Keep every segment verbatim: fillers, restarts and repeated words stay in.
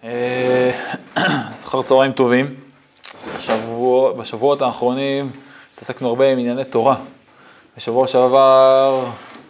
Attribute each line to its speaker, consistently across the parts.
Speaker 1: אחר צהריים טובים. בשבוע, בשבועות האחרונים התעסקנו הרבה עם ענייני תורה. בשבוע שעבר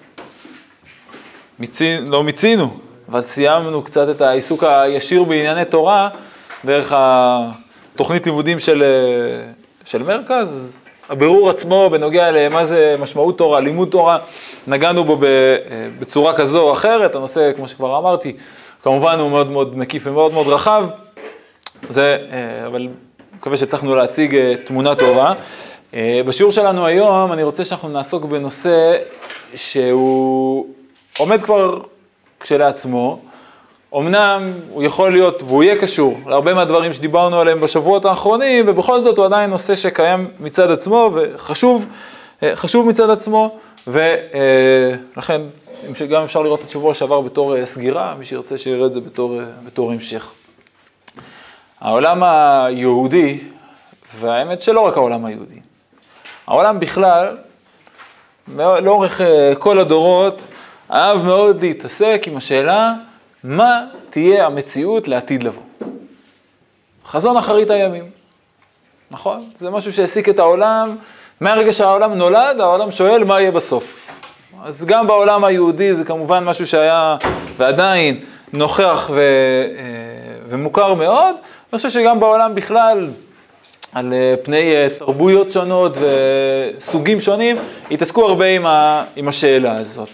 Speaker 1: מיצי, לא מיצינו, אבל סיימנו קצת את העיסוק הישיר בענייני תורה דרך התוכנית לימודים של, של מרכז. הבירור עצמו בנוגע למה זה משמעות תורה, לימוד תורה, נגענו בו בצורה כזו או אחרת. הנושא, כמו שכבר אמרתי, כמובן הוא מאוד מאוד מקיף ומאוד מאוד רחב, זה, אבל מקווה שהצלחנו להציג תמונה טובה. בשיעור שלנו היום אני רוצה שאנחנו נעסוק בנושא שהוא עומד כבר כשלעצמו, אמנם הוא יכול להיות והוא יהיה קשור להרבה מהדברים שדיברנו עליהם בשבועות האחרונים, ובכל זאת הוא עדיין נושא שקיים מצד עצמו וחשוב, חשוב מצד עצמו, ולכן גם אפשר לראות את שבוע שעבר בתור סגירה, מי שירצה שיראה את זה בתור, בתור המשך. העולם היהודי, והאמת שלא רק העולם היהודי, העולם בכלל, לאורך כל הדורות, אהב מאוד להתעסק עם השאלה, מה תהיה המציאות לעתיד לבוא? חזון אחרית הימים, נכון? זה משהו שהעסיק את העולם, מהרגע שהעולם נולד, העולם שואל מה יהיה בסוף. אז גם בעולם היהודי זה כמובן משהו שהיה ועדיין נוכח ו, ומוכר מאוד. אני חושב שגם בעולם בכלל, על פני תרבויות שונות וסוגים שונים, התעסקו הרבה עם, ה, עם השאלה הזאת.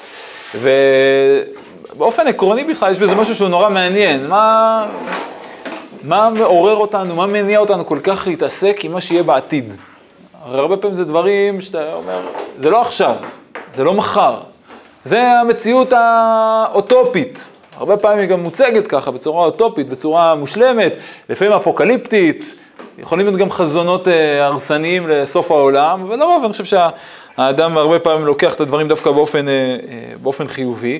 Speaker 1: ובאופן עקרוני בכלל יש בזה משהו שהוא נורא מעניין. מה, מה מעורר אותנו, מה מניע אותנו כל כך להתעסק עם מה שיהיה בעתיד? הרי הרבה פעמים זה דברים שאתה אומר, זה לא עכשיו. זה לא מחר, זה המציאות האוטופית. הרבה פעמים היא גם מוצגת ככה, בצורה אוטופית, בצורה מושלמת, לפעמים אפוקליפטית, יכולים להיות גם חזונות הרסניים לסוף העולם, אבל לרוב אני חושב שהאדם הרבה פעמים לוקח את הדברים דווקא באופן, באופן חיובי,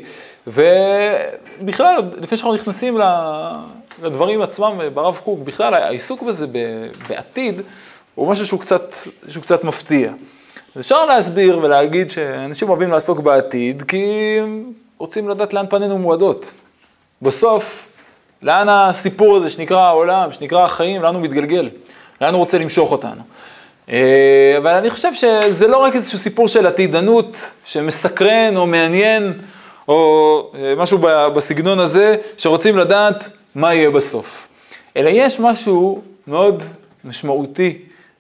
Speaker 1: ובכלל, לפני שאנחנו נכנסים לדברים עצמם ברב קוק, בכלל העיסוק בזה בעתיד, הוא משהו שהוא קצת, שהוא קצת מפתיע. אפשר להסביר ולהגיד שאנשים אוהבים לעסוק בעתיד, כי הם רוצים לדעת לאן פנינו מועדות. בסוף, לאן הסיפור הזה שנקרא העולם, שנקרא החיים, לאן הוא מתגלגל, לאן הוא רוצה למשוך אותנו. אבל אני חושב שזה לא רק איזשהו סיפור של עתידנות, שמסקרן או מעניין, או משהו בסגנון הזה, שרוצים לדעת מה יהיה בסוף. אלא יש משהו מאוד משמעותי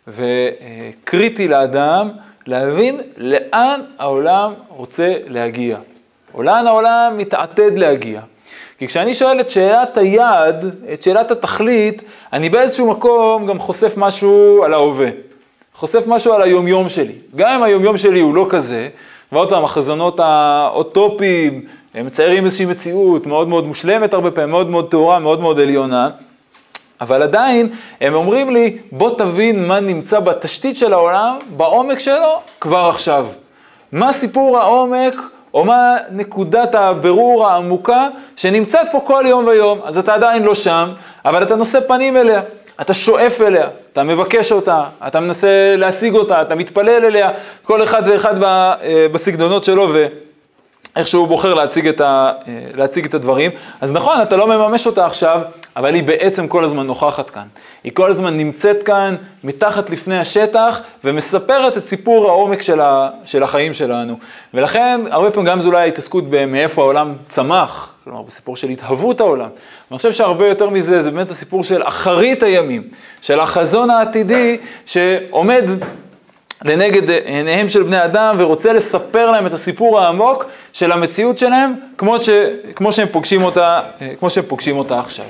Speaker 1: וקריטי לאדם, להבין לאן העולם רוצה להגיע, או לאן העולם מתעתד להגיע. כי כשאני שואל את שאלת היעד, את שאלת התכלית, אני באיזשהו מקום גם חושף משהו על ההווה, חושף משהו על היומיום שלי. גם אם היומיום שלי הוא לא כזה, ועוד פעם, החזונות האוטופיים, הם מציירים איזושהי מציאות מאוד מאוד מושלמת הרבה פעמים, מאוד מאוד טהורה, מאוד מאוד עליונה, אבל עדיין הם אומרים לי, בוא תבין מה נמצא בתשתית של העולם, בעומק שלו, כבר עכשיו. מה סיפור העומק, או מה נקודת הבירור העמוקה, שנמצאת פה כל יום ויום. אז אתה עדיין לא שם, אבל אתה נושא פנים אליה, אתה שואף אליה, אתה מבקש אותה, אתה מנסה להשיג אותה, אתה מתפלל אליה, כל אחד ואחד בסגנונות שלו, ו... איך שהוא בוחר להציג את, ה, להציג את הדברים. אז נכון, אתה לא מממש אותה עכשיו, אבל היא בעצם כל הזמן נוכחת כאן. היא כל הזמן נמצאת כאן, מתחת לפני השטח, ומספרת את סיפור העומק של, ה, של החיים שלנו. ולכן, הרבה פעמים גם זו אולי ההתעסקות מאיפה העולם צמח, כלומר, בסיפור של התהוות העולם. אני חושב שהרבה יותר מזה, זה באמת הסיפור של אחרית הימים, של החזון העתידי שעומד לנגד עיניהם של בני אדם, ורוצה לספר להם את הסיפור העמוק של המציאות שלהם, כמו, ש, כמו שהם פוגשים אותה, כמו שהם פוגשים אותה עכשיו.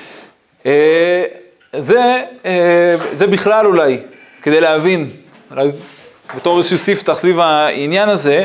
Speaker 1: זה, זה בכלל אולי, כדי להבין, אולי בתור איזשהו ספתח סביב העניין הזה,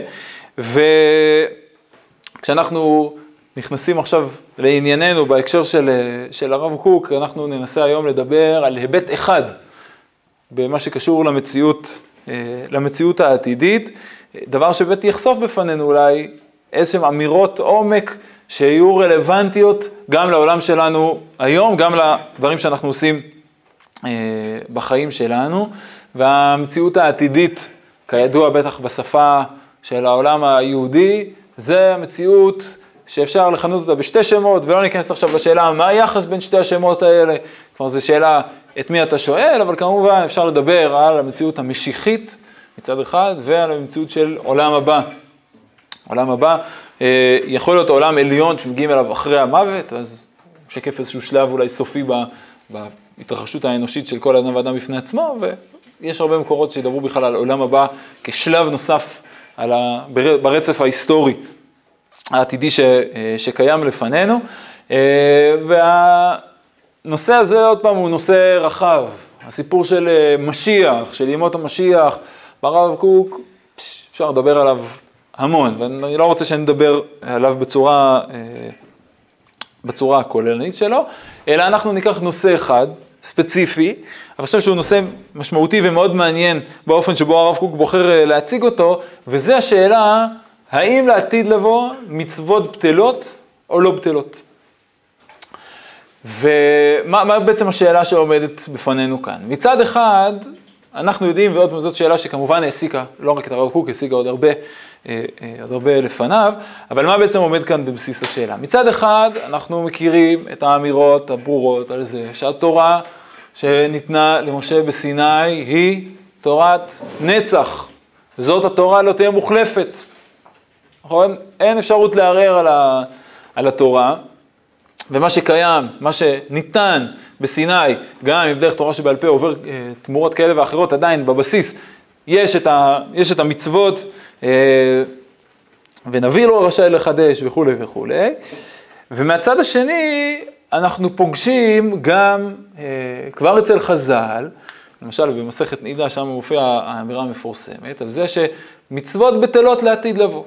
Speaker 1: וכשאנחנו נכנסים עכשיו לענייננו בהקשר של, של הרב קוק, אנחנו ננסה היום לדבר על היבט אחד, במה שקשור למציאות, למציאות העתידית, דבר שבאמת יחשוף בפנינו אולי איזשהם אמירות עומק שיהיו רלוונטיות גם לעולם שלנו היום, גם לדברים שאנחנו עושים בחיים שלנו. והמציאות העתידית, כידוע בטח בשפה של העולם היהודי, זה המציאות שאפשר לכנות אותה בשתי שמות, ולא ניכנס עכשיו לשאלה מה היחס בין שתי השמות האלה, כבר זו שאלה את מי אתה שואל, אבל כמובן אפשר לדבר על המציאות המשיחית מצד אחד, ועל המציאות של עולם הבא. עולם הבא יכול להיות עולם עליון שמגיעים אליו אחרי המוות, אז משקף איזשהו שלב אולי סופי בהתרחשות האנושית של כל אדם ואדם בפני עצמו, ויש הרבה מקורות שידברו בכלל על עולם הבא כשלב נוסף על ה... ברצף ההיסטורי העתידי ש... שקיים לפנינו. והנושא הזה עוד פעם הוא נושא רחב, הסיפור של משיח, של ימות המשיח, ברב קוק, אפשר לדבר עליו המון, ואני לא רוצה שנדבר עליו בצורה, בצורה הכוללנית שלו, אלא אנחנו ניקח נושא אחד, ספציפי, אבל אני חושב שהוא נושא משמעותי ומאוד מעניין באופן שבו הרב קוק בוחר להציג אותו, וזה השאלה, האם לעתיד לבוא מצוות בטלות או לא בטלות? ומה מה בעצם השאלה שעומדת בפנינו כאן? מצד אחד, אנחנו יודעים, ועוד זאת שאלה שכמובן העסיקה, לא רק את הרב קוק, העסיקה עוד הרבה, עוד הרבה לפניו, אבל מה בעצם עומד כאן בבסיס השאלה? מצד אחד, אנחנו מכירים את האמירות הברורות על זה, שהתורה שניתנה למשה בסיני היא תורת נצח. זאת התורה לא תהיה מוחלפת. נכון? אין אפשרות לערער על, ה, על התורה. ומה שקיים, מה שניתן בסיני, גם אם דרך תורה שבעל פה עובר אה, תמורות כאלה ואחרות, עדיין בבסיס יש את, ה, יש את המצוות, אה, ונביא לא רשאי לחדש וכו' וכו'. ומהצד השני, אנחנו פוגשים גם אה, כבר אצל חז"ל, למשל במסכת נידה, שם מופיעה האמירה המפורסמת, על זה שמצוות בטלות לעתיד לבוא.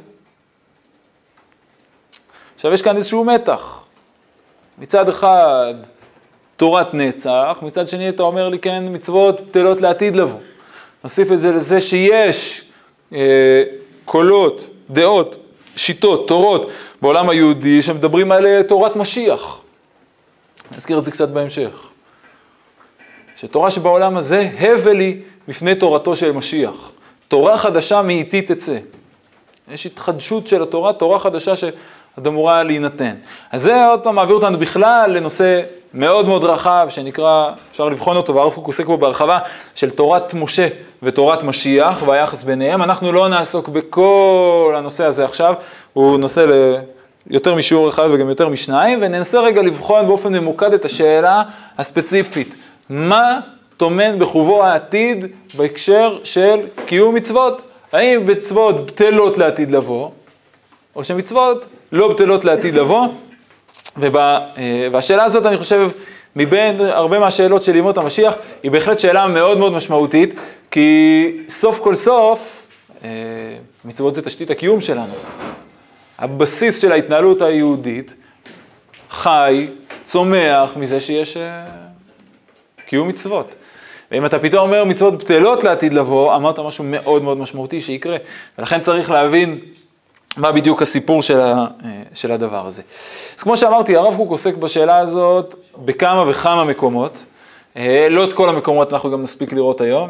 Speaker 1: עכשיו יש כאן איזשהו מתח. מצד אחד תורת נצח, מצד שני אתה אומר לי כן מצוות בטלות לעתיד לבוא. נוסיף את זה לזה שיש אה, קולות, דעות, שיטות, תורות בעולם היהודי שמדברים על תורת משיח. נזכיר את זה קצת בהמשך. שתורה שבעולם הזה הבל היא בפני תורתו של משיח. תורה חדשה מאיתי תצא. יש התחדשות של התורה, תורה חדשה ש... עד אמורה להינתן. אז זה עוד פעם מעביר אותנו בכלל לנושא מאוד מאוד רחב, שנקרא, אפשר לבחון אותו, והרב קוק עוסק בו בהרחבה, של תורת משה ותורת משיח, והיחס ביניהם. אנחנו לא נעסוק בכל הנושא הזה עכשיו, הוא נושא ליותר משיעור אחד וגם יותר משניים, וננסה רגע לבחון באופן ממוקד את השאלה הספציפית. מה טומן בחובו העתיד בהקשר של קיום מצוות? האם מצוות בטלות לעתיד לבוא, או שמצוות לא בטלות לעתיד לבוא, ובא, והשאלה הזאת אני חושב מבין הרבה מהשאלות של ימות המשיח, היא בהחלט שאלה מאוד מאוד משמעותית, כי סוף כל סוף, מצוות זה תשתית הקיום שלנו. הבסיס של ההתנהלות היהודית חי, צומח מזה שיש קיום מצוות. ואם אתה פתאום אומר מצוות בטלות לעתיד לבוא, אמרת משהו מאוד מאוד משמעותי שיקרה, ולכן צריך להבין מה בדיוק הסיפור של, ה, של הדבר הזה. אז כמו שאמרתי, הרב קוק עוסק בשאלה הזאת בכמה וכמה מקומות. לא את כל המקומות אנחנו גם נספיק לראות היום.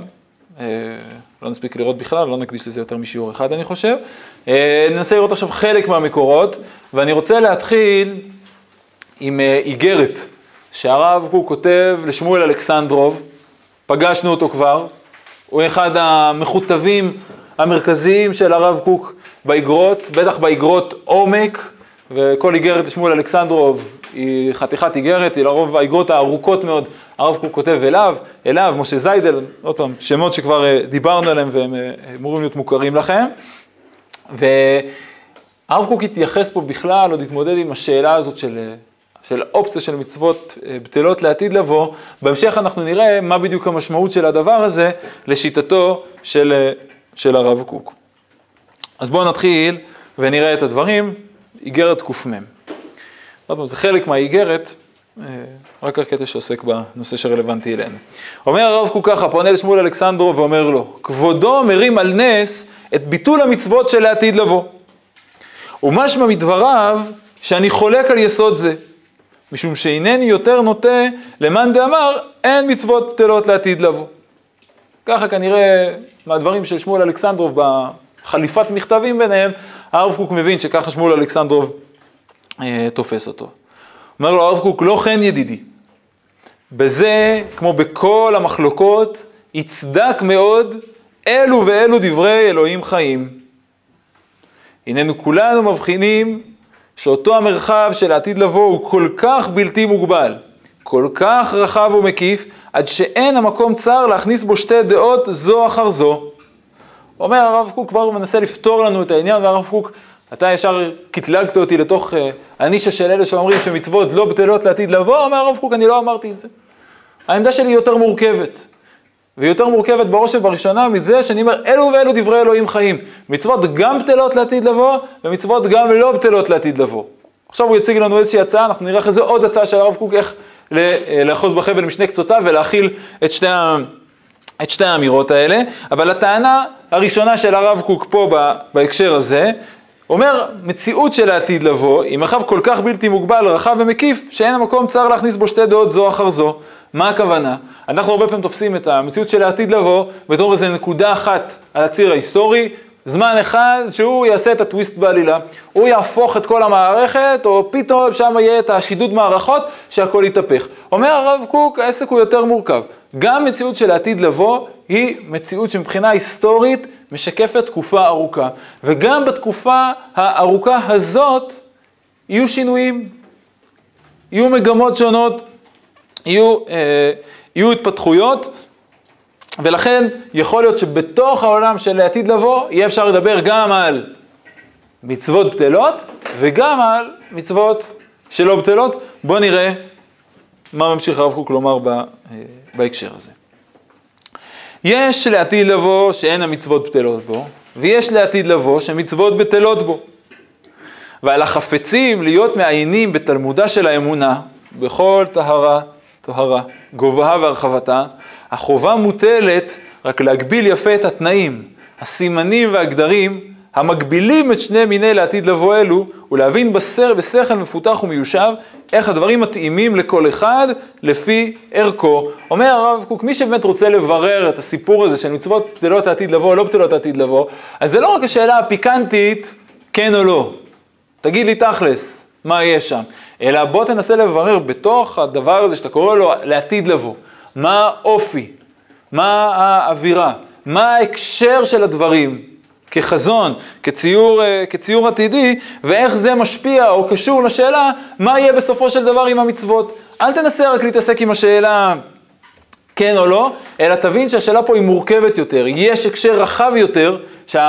Speaker 1: לא נספיק לראות בכלל, לא נקדיש לזה יותר משיעור אחד, אני חושב. ננסה לראות עכשיו חלק מהמקורות, ואני רוצה להתחיל עם איגרת שהרב קוק כותב לשמואל אלכסנדרוב. פגשנו אותו כבר. הוא אחד המכותבים המרכזיים של הרב קוק באיגרות, בטח באיגרות עומק, וכל איגרת לשמואל אלכסנדרוב היא חתיכת איגרת, היא לרוב האיגרות הארוכות מאוד, הרב קוק כותב אליו, אליו, משה זיידל, עוד פעם, שמות שכבר דיברנו עליהם והם אמורים להיות מוכרים לכם. והרב קוק התייחס פה בכלל, עוד התמודד עם השאלה הזאת של, של אופציה של מצוות בטלות לעתיד לבוא. בהמשך אנחנו נראה מה בדיוק המשמעות של הדבר הזה לשיטתו של, של הרב קוק. אז בואו נתחיל ונראה את הדברים, איגרת קופמם. זה חלק מהאיגרת, רק הקטע שעוסק בנושא שרלוונטי אלינו. אומר הרב קוק ככה, פונה לשמואל אלכסנדרוב ואומר לו, כבודו מרים על נס את ביטול המצוות של העתיד לבוא. ומשמע מדבריו שאני חולק על יסוד זה, משום שאינני יותר נוטה למאן דאמר אין מצוות בטלות לעתיד לבוא. ככה כנראה מהדברים של שמואל אלכסנדרוב בחליפת מכתבים ביניהם, הרב קוק מבין שככה שמואל אלכסנדרוב אה, תופס אותו. אומר לו הרב קוק, לא כן ידידי. בזה, כמו בכל המחלוקות, יצדק מאוד אלו ואלו דברי אלוהים חיים. הננו כולנו מבחינים שאותו המרחב של העתיד לבוא הוא כל כך בלתי מוגבל, כל כך רחב ומקיף, עד שאין המקום צר להכניס בו שתי דעות זו אחר זו. אומר הרב קוק, כבר מנסה לפתור לנו את העניין, והרב קוק, אתה ישר קטלגת אותי לתוך uh, הנישה של אלה שאומרים שמצוות לא בטלות לעתיד לבוא. אומר הרב קוק, אני לא אמרתי את זה. העמדה שלי יותר מורכבת, ויותר מורכבת בראש ובראשונה מזה שאני אומר, אלו ואלו דברי אלוהים חיים. מצוות גם בטלות לעתיד לבוא, ומצוות גם לא בטלות לעתיד לבוא. עכשיו הוא יציג לנו איזושהי הצעה, אנחנו נראה איזה עוד הצעה של הרב קוק, איך לאחוז בחבל משני קצותיו ולהכיל את שתי, את שתי האמירות האלה. אבל הטענה הראשונה של הרב קוק פה בהקשר הזה, אומר, מציאות של העתיד לבוא, היא מרחב כל כך בלתי מוגבל, רחב ומקיף, שאין המקום צר להכניס בו שתי דעות זו אחר זו. מה הכוונה? אנחנו הרבה פעמים תופסים את המציאות של העתיד לבוא, בתור איזו נקודה אחת על הציר ההיסטורי, זמן אחד שהוא יעשה את הטוויסט בעלילה. הוא יהפוך את כל המערכת, או פתאום שם יהיה את השידוד מערכות, שהכל יתהפך. אומר הרב קוק, העסק הוא יותר מורכב. גם מציאות של העתיד לבוא, היא מציאות שמבחינה היסטורית, משקפת תקופה ארוכה. וגם בתקופה הארוכה הזאת, יהיו שינויים, יהיו מגמות שונות, יהיו, אה, יהיו התפתחויות, ולכן יכול להיות שבתוך העולם של העתיד לבוא, יהיה אפשר לדבר גם על מצוות בטלות, וגם על מצוות שלא בטלות. בואו נראה מה ממשיך הרב קוק לומר ב, אה, בהקשר הזה. יש לעתיד לבוא שאין המצוות בטלות בו, ויש לעתיד לבוא שמצוות בטלות בו. ועל החפצים להיות מעיינים בתלמודה של האמונה, בכל טהרה, טהרה, גובהה והרחבתה, החובה מוטלת רק להגביל יפה את התנאים, הסימנים והגדרים, המגבילים את שני מיני לעתיד לבוא אלו, ולהבין בסר בשכל מפותח ומיושב, איך הדברים מתאימים לכל אחד לפי ערכו. אומר הרב קוק, מי שבאמת רוצה לברר את הסיפור הזה של מצוות בטלות העתיד לבוא או לא בטלות העתיד לבוא, אז זה לא רק השאלה הפיקנטית, כן או לא. תגיד לי תכלס, מה יש שם? אלא בוא תנסה לברר בתוך הדבר הזה שאתה קורא לו לעתיד לבוא. מה האופי? מה האווירה? מה ההקשר של הדברים? כחזון, כציור, כציור עתידי, ואיך זה משפיע או קשור לשאלה, מה יהיה בסופו של דבר עם המצוות. אל תנסה רק להתעסק עם השאלה כן או לא, אלא תבין שהשאלה פה היא מורכבת יותר. יש הקשר רחב יותר,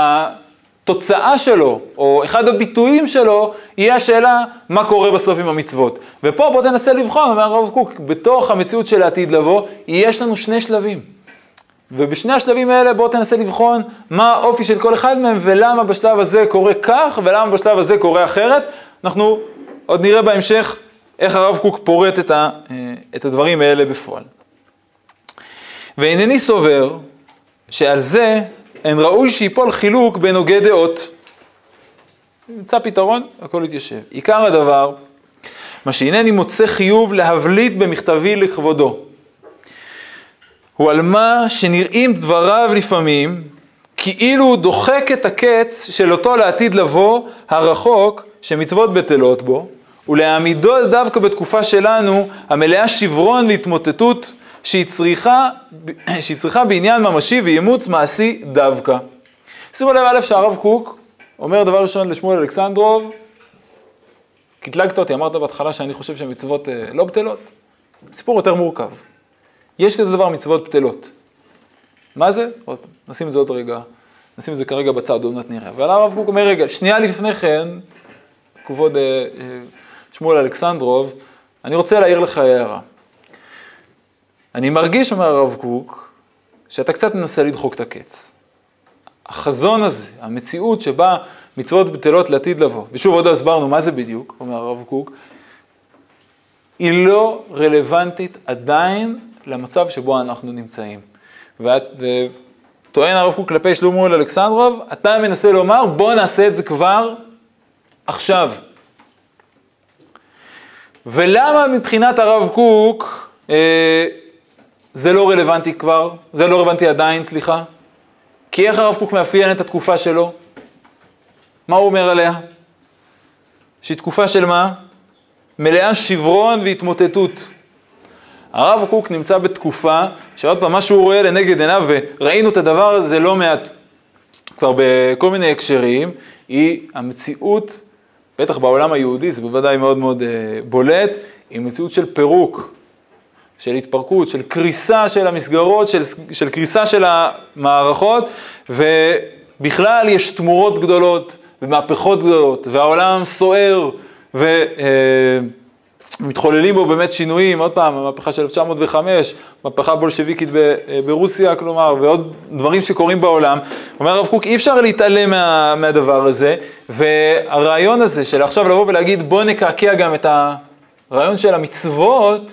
Speaker 1: שהתוצאה שלו, או אחד הביטויים שלו, יהיה השאלה מה קורה בסוף עם המצוות. ופה בוא תנסה לבחון, אומר הרב קוק, בתוך המציאות של העתיד לבוא, יש לנו שני שלבים. ובשני השלבים האלה בואו תנסה לבחון מה האופי של כל אחד מהם, ולמה בשלב הזה קורה כך, ולמה בשלב הזה קורה אחרת. אנחנו עוד נראה בהמשך איך הרב קוק פורט את, ה, את הדברים האלה בפועל. ואינני סובר שעל זה אין ראוי שיפול חילוק בין הוגי דעות. נמצא פתרון, הכל יתיישב. עיקר הדבר, מה שאינני מוצא חיוב להבליט במכתבי לכבודו. הוא על מה שנראים דבריו לפעמים, כאילו הוא דוחק את הקץ של אותו לעתיד לבוא הרחוק שמצוות בטלות בו, ולהעמידו דווקא בתקופה שלנו המלאה שברון להתמוטטות שהיא צריכה, שהיא צריכה בעניין ממשי ואימוץ מעשי דווקא. שימו לב א' שהרב קוק אומר דבר ראשון לשמואל אלכסנדרוב, קטלגת אותי, אמרת בהתחלה שאני חושב שהמצוות לא בטלות. סיפור יותר מורכב. יש כזה דבר מצוות בטלות. מה זה? עוד פעם, נשים את זה עוד רגע, נשים את זה כרגע בצד, עוד מעט נראה. אבל הרב קוק אומר, רגע, שנייה לפני כן, כבוד שמואל אלכסנדרוב, אני רוצה להעיר לך הערה. אני מרגיש, אומר הרב קוק, שאתה קצת מנסה לדחוק את הקץ. החזון הזה, המציאות שבה מצוות בטלות לעתיד לבוא, ושוב עוד הסברנו מה זה בדיוק, אומר הרב קוק, היא לא רלוונטית עדיין למצב שבו אנחנו נמצאים. וטוען הרב קוק כלפי שמואל אלכסנדרוב, אתה מנסה לומר, בוא נעשה את זה כבר עכשיו. ולמה מבחינת הרב קוק אה, זה לא רלוונטי כבר? זה לא רלוונטי עדיין, סליחה? כי איך הרב קוק מאפיין את התקופה שלו? מה הוא אומר עליה? שהיא תקופה של מה? מלאה שברון והתמוטטות. הרב קוק נמצא בתקופה שעוד פעם מה שהוא רואה לנגד עיניו, וראינו את הדבר הזה לא מעט כבר בכל מיני הקשרים, היא המציאות, בטח בעולם היהודי, זה בוודאי מאוד מאוד בולט, היא מציאות של פירוק, של התפרקות, של קריסה של המסגרות, של, של קריסה של המערכות, ובכלל יש תמורות גדולות ומהפכות גדולות, והעולם סוער, ומתחוללים בו באמת שינויים, עוד פעם, המהפכה של אלף תשע מאות וחמש, מהפכה בולשביקית ברוסיה, כלומר, ועוד דברים שקורים בעולם. אומר הרב קוק, אי אפשר להתעלם מה, מהדבר הזה, והרעיון הזה של עכשיו לבוא ולהגיד, בוא נקעקע גם את הרעיון של המצוות,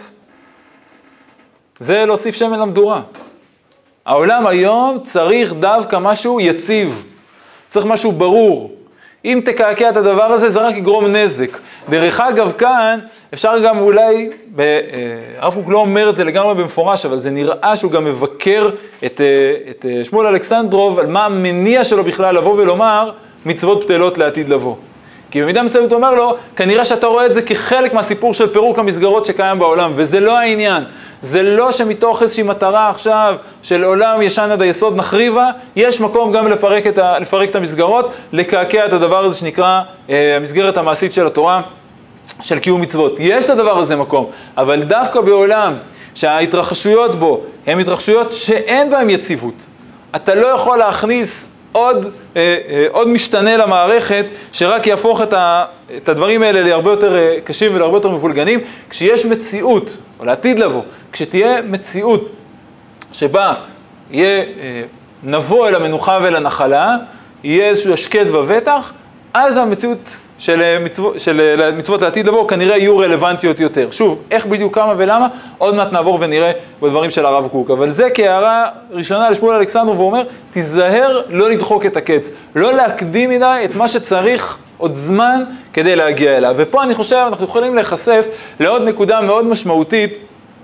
Speaker 1: זה להוסיף שמן למדורה. העולם היום צריך דווקא משהו יציב, צריך משהו ברור. אם תקעקע את הדבר הזה, זה רק יגרום נזק. דרך אגב, כאן אפשר גם אולי, הרב קוק לא אומר את זה לגמרי במפורש, אבל זה נראה שהוא גם מבקר את, את שמואל אלכסנדרוב, על מה המניע שלו בכלל לבוא ולומר מצוות בטלות לעתיד לבוא. כי במידה מסוימת הוא אומר לו, כנראה שאתה רואה את זה כחלק מהסיפור של פירוק המסגרות שקיים בעולם, וזה לא העניין. זה לא שמתוך איזושהי מטרה עכשיו של עולם ישן עד היסוד נחריבה, יש מקום גם לפרק את, ה, לפרק את המסגרות, לקעקע את הדבר הזה שנקרא אה, המסגרת המעשית של התורה, של קיום מצוות. יש את הדבר הזה מקום, אבל דווקא בעולם שההתרחשויות בו הן התרחשויות שאין בהן יציבות. אתה לא יכול להכניס עוד, אה, אה, עוד משתנה למערכת שרק יהפוך את, ה, את הדברים האלה להרבה יותר אה, קשים ולהרבה יותר מבולגנים. כשיש מציאות, או לעתיד לבוא, כשתהיה מציאות שבה יהיה אה, נבוא אל המנוחה ואל הנחלה, יהיה איזשהו השקט ובטח, אז המציאות של, מצוות, של מצוות לעתיד לבוא כנראה יהיו רלוונטיות יותר. שוב, איך בדיוק כמה ולמה, עוד מעט נעבור ונראה בדברים של הרב קוק. אבל זה כהערה ראשונה לשמואל אלכסנדרוב, הוא אומר, תיזהר לא לדחוק את הקץ, לא להקדים מדי את מה שצריך עוד זמן כדי להגיע אליו. ופה אני חושב, אנחנו יכולים להיחשף לעוד נקודה מאוד משמעותית,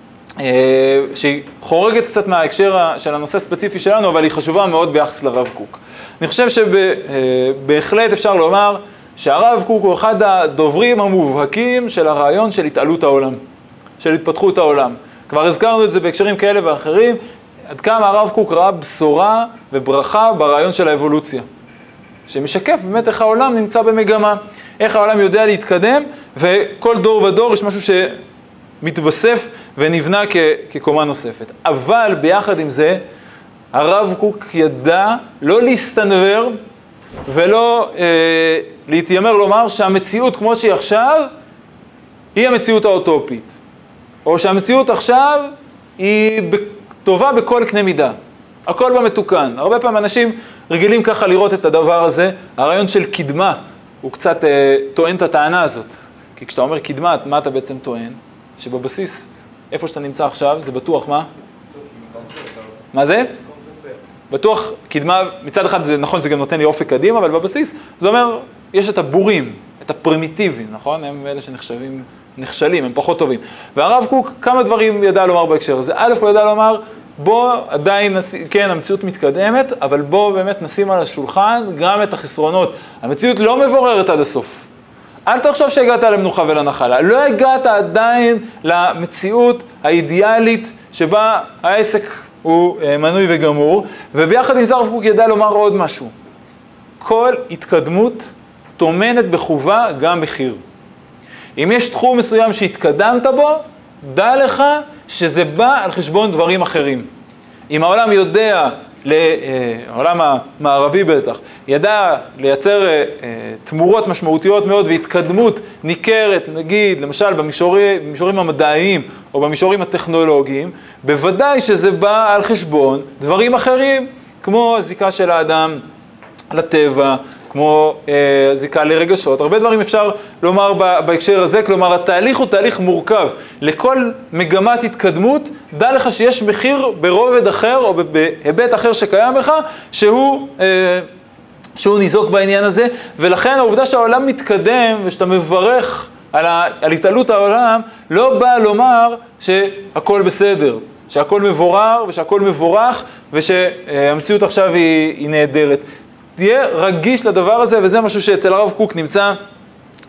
Speaker 1: שהיא חורגת קצת מההקשר של הנושא הספציפי שלנו, אבל היא חשובה מאוד ביחס לרב קוק. אני חושב שבהחלט אפשר לומר שהרב קוק הוא אחד הדוברים המובהקים של הרעיון של התעלות העולם, של התפתחות העולם. כבר הזכרנו את זה בהקשרים כאלה ואחרים, עד כמה הרב קוק ראה בשורה וברכה ברעיון של האבולוציה, שמשקף באמת איך העולם נמצא במגמה, איך העולם יודע להתקדם, וכל דור ודור יש משהו שמתווסף ונבנה כ- כקומה נוספת. אבל ביחד עם זה, הרב קוק ידע לא להסתנוור ולא אה, להתיימר לומר שהמציאות כמו שהיא עכשיו, היא המציאות האוטופית. או שהמציאות עכשיו היא טובה בכל קנה מידה. הכל במתוקן. הרבה פעמים אנשים רגילים ככה לראות את הדבר הזה. הרעיון של קדמה הוא קצת אה, טוען את הטענה הזאת. כי כשאתה אומר קדמה, מה אתה בעצם טוען? שבבסיס, איפה שאתה נמצא עכשיו, זה בטוח מה? מה זה? בטוח קדמה, מצד אחד זה נכון, זה גם נותן לי אופק קדימה, אבל בבסיס זה אומר, יש את הבורים, את הפרימיטיבים, נכון? הם אלה שנחשבים, נכשלים, הם פחות טובים. והרב קוק כמה דברים ידע לומר בהקשר הזה. א', הוא ידע לומר, בוא עדיין, כן, המציאות מתקדמת, אבל בוא באמת נשים על השולחן גם את החסרונות. המציאות לא מבוררת עד הסוף. אל תחשוב שהגעת למנוחה ולנחלה. לא הגעת עדיין למציאות האידיאלית שבה העסק הוא מנוי וגמור, וביחד עם זה הרב קוק ידע לומר עוד משהו. כל התקדמות תומנת בחובה גם מחיר. אם יש תחום מסוים שהתקדמת בו, דע לך שזה בא על חשבון דברים אחרים. אם העולם יודע, העולם המערבי בטח, ידע לייצר תמורות משמעותיות מאוד והתקדמות ניכרת, נגיד, למשל במישורים, במישורים המדעיים או במישורים הטכנולוגיים, בוודאי שזה בא על חשבון דברים אחרים, כמו הזיקה של האדם לטבע, כמו אה, זיקה לרגשות, הרבה דברים אפשר לומר בהקשר הזה, כלומר התהליך הוא תהליך מורכב, לכל מגמת התקדמות, דע לך שיש מחיר ברובד אחר או בהיבט אחר שקיים בך, שהוא, אה, שהוא ניזוק בעניין הזה, ולכן העובדה שהעולם מתקדם ושאתה מברך על, ה, על התעלות העולם, לא בא לומר שהכל בסדר, שהכל מבורר ושהכל מבורך ושהמציאות עכשיו היא, היא נהדרת. תהיה רגיש לדבר הזה, וזה משהו שאצל הרב קוק נמצא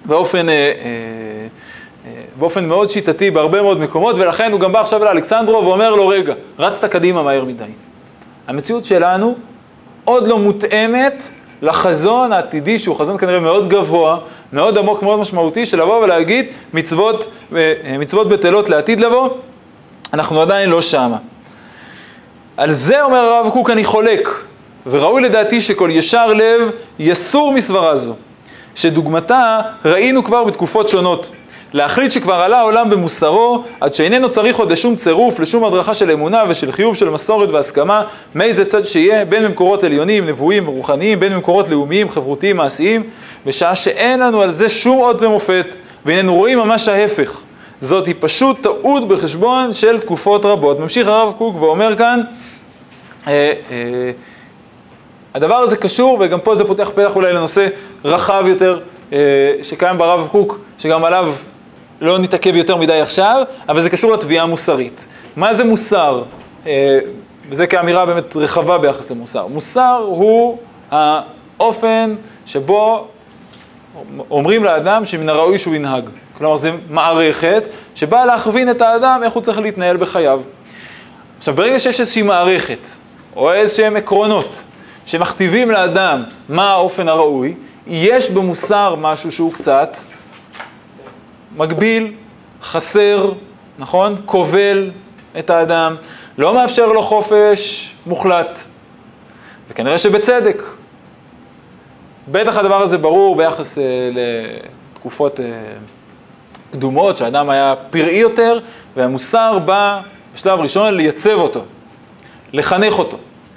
Speaker 1: באופן, אה, אה, באופן מאוד שיטתי בהרבה מאוד מקומות, ולכן הוא גם בא עכשיו לאלכסנדרוב ואומר לו, רגע, רצת קדימה מהר מדי. המציאות שלנו עוד לא מותאמת לחזון העתידי, שהוא חזון כנראה מאוד גבוה, מאוד עמוק, מאוד משמעותי, של לבוא ולהגיד מצוות, מצוות בטלות לעתיד לבוא, אנחנו עדיין לא שמה. על זה אומר הרב קוק אני חולק, וראוי לדעתי שכל ישר לב יסור מסברה זו, שדוגמתה ראינו כבר בתקופות שונות. להחליט שכבר עלה העולם במוסרו, עד שאיננו צריך עוד לשום צירוף, לשום הדרכה של אמונה ושל חיוב של מסורת והסכמה, מאיזה צד שיהיה, בין במקורות עליונים, נבואיים ורוחניים, בין במקורות לאומיים, חברותיים, מעשיים, בשעה שאין לנו על זה שום אות ומופת, ואיננו רואים ממש ההפך. זאת היא פשוט טעות בחשבון של תקופות רבות. ממשיך הרב קוק ואומר כאן, אה, אה, הדבר הזה קשור, וגם פה זה פותח פתח אולי לנושא רחב יותר, אה, שקיים ברב קוק, שגם עליו לא נתעכב יותר מדי עכשיו, אבל זה קשור לתביעה המוסרית. מה זה מוסר? אה, וזה כאמירה באמת רחבה ביחס למוסר. מוסר הוא האופן שבו אומרים לאדם שמן הראוי שהוא ינהג. כלומר, זו מערכת שבאה להכווין את האדם איך הוא צריך להתנהל בחייו. עכשיו, ברגע שיש איזושהי מערכת, או איזשהם עקרונות, שמכתיבים לאדם מה האופן הראוי, יש במוסר משהו שהוא קצת מגביל, חסר, נכון? כובל את האדם, לא מאפשר לו חופש מוחלט. וכנראה שבצדק. בטח הדבר הזה ברור ביחס אה, לתקופות אה, קדומות, שהאדם היה פראי יותר, והמוסר בא בשלב ראשון לייצב אותו, לחנך אותו.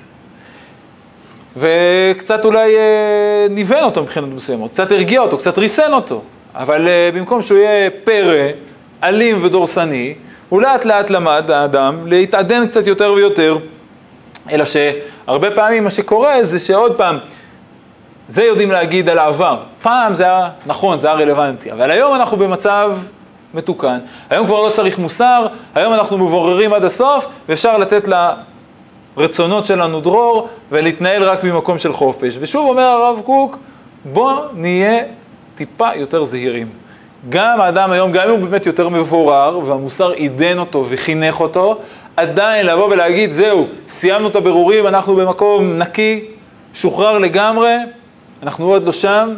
Speaker 1: וקצת אולי אה, ניוון אותו מבחינת מסוימות, קצת הרגיע אותו, קצת ריסן אותו. אבל אה, במקום שהוא יהיה פרא, אלים ודורסני, הוא לאט לאט למד האדם להתעדן קצת יותר ויותר. אלא שהרבה פעמים מה שקורה זה שעוד פעם, זה יודעים להגיד על העבר. פעם זה היה נכון, זה היה רלוונטי, אבל היום אנחנו במצב מתוקן. היום כבר לא צריך מוסר, היום אנחנו מבוררים עד הסוף, ואפשר לתת לרצונות שלנו דרור, ולהתנהל רק במקום של חופש. ושוב אומר הרב קוק, בוא נהיה טיפה יותר זהירים. גם האדם היום, גם אם הוא באמת יותר מבורר, והמוסר עידן אותו וחינך אותו, עדיין לבוא ולהגיד, זהו, סיימנו את הבירורים, אנחנו במקום נקי, שוחרר לגמרי, אנחנו עוד לא שם,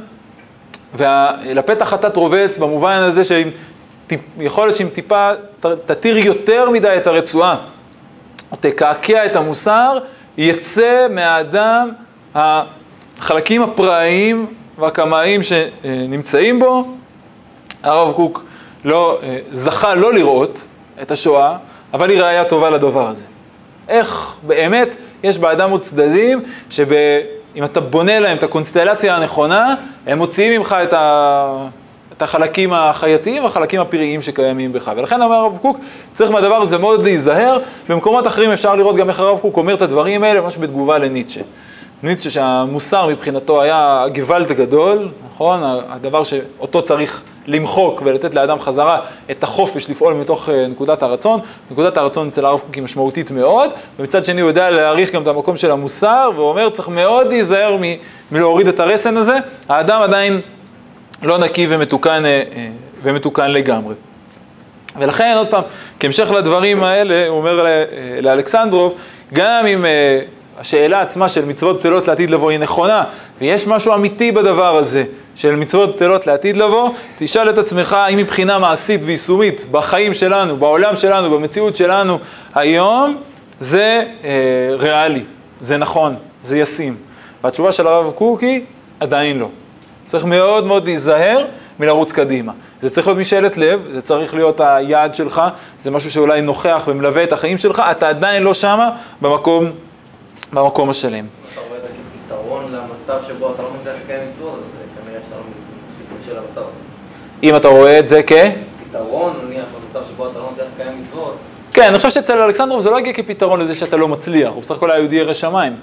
Speaker 1: ולפתח חטאת רובץ במובן הזה שיכול להיות שאם טיפה תתיר יותר מדי את הרצועה, או תקעקע את המוסר, יצא מהאדם החלקים הפראיים והקמאיים שנמצאים בו. הרב קוק לא, זכה לא לראות את השואה, אבל היא ראיה טובה לדבר הזה. איך באמת יש באדם עוד צדדים שב... אם אתה בונה להם את הקונסטלציה הנכונה, הם מוציאים ממך את, ה... את החלקים החייתיים והחלקים הפראיים שקיימים בך. ולכן אומר הרב קוק, צריך מהדבר הזה מאוד להיזהר. במקומות אחרים אפשר לראות גם איך הרב קוק אומר את הדברים האלה, ממש בתגובה לניטשה. ניטשה שהמוסר מבחינתו היה הגוואלד הגדול, נכון? הדבר שאותו צריך למחוק ולתת לאדם חזרה את החופש לפעול מתוך נקודת הרצון. נקודת הרצון אצל הרב קוק היא משמעותית מאוד, ומצד שני הוא יודע להעריך גם את המקום של המוסר, ואומר צריך מאוד להיזהר מ- מלהוריד את הרסן הזה. האדם עדיין לא נקי ומתוקן, ומתוקן לגמרי. ולכן עוד פעם, כהמשך לדברים האלה, הוא אומר לאלכסנדרוב, גם אם השאלה עצמה של מצוות בטלות לעתיד לבוא היא נכונה, ויש משהו אמיתי בדבר הזה, של מצוות בטלות לעתיד לבוא, תשאל את עצמך האם מבחינה מעשית ויישומית, בחיים שלנו, בעולם שלנו, במציאות שלנו, היום זה אה, ריאלי, זה נכון, זה ישים. והתשובה של הרב קוק היא, עדיין לא. צריך מאוד מאוד להיזהר מלרוץ קדימה. זה צריך להיות משאלת לב, זה צריך להיות היעד שלך, זה משהו שאולי נוכח ומלווה את החיים שלך, אתה עדיין לא שמה במקום, במקום השלם.
Speaker 2: אתה רואה את זה כפתרון למצב שבו אתה לא מצליח לקיים מצוות, אז כנראה שאתה לא מתחיל של המצב.
Speaker 1: אם אתה רואה את זה כ...
Speaker 2: פתרון, נניח, למצב שבו אתה לא מצליח לקיים מצוות.
Speaker 1: כן, אני חושב שאצל אלכסנדרוב זה לא הגיע כפתרון לזה שאתה לא מצליח, הוא בסך הכל היה יהודי ירא שמיים.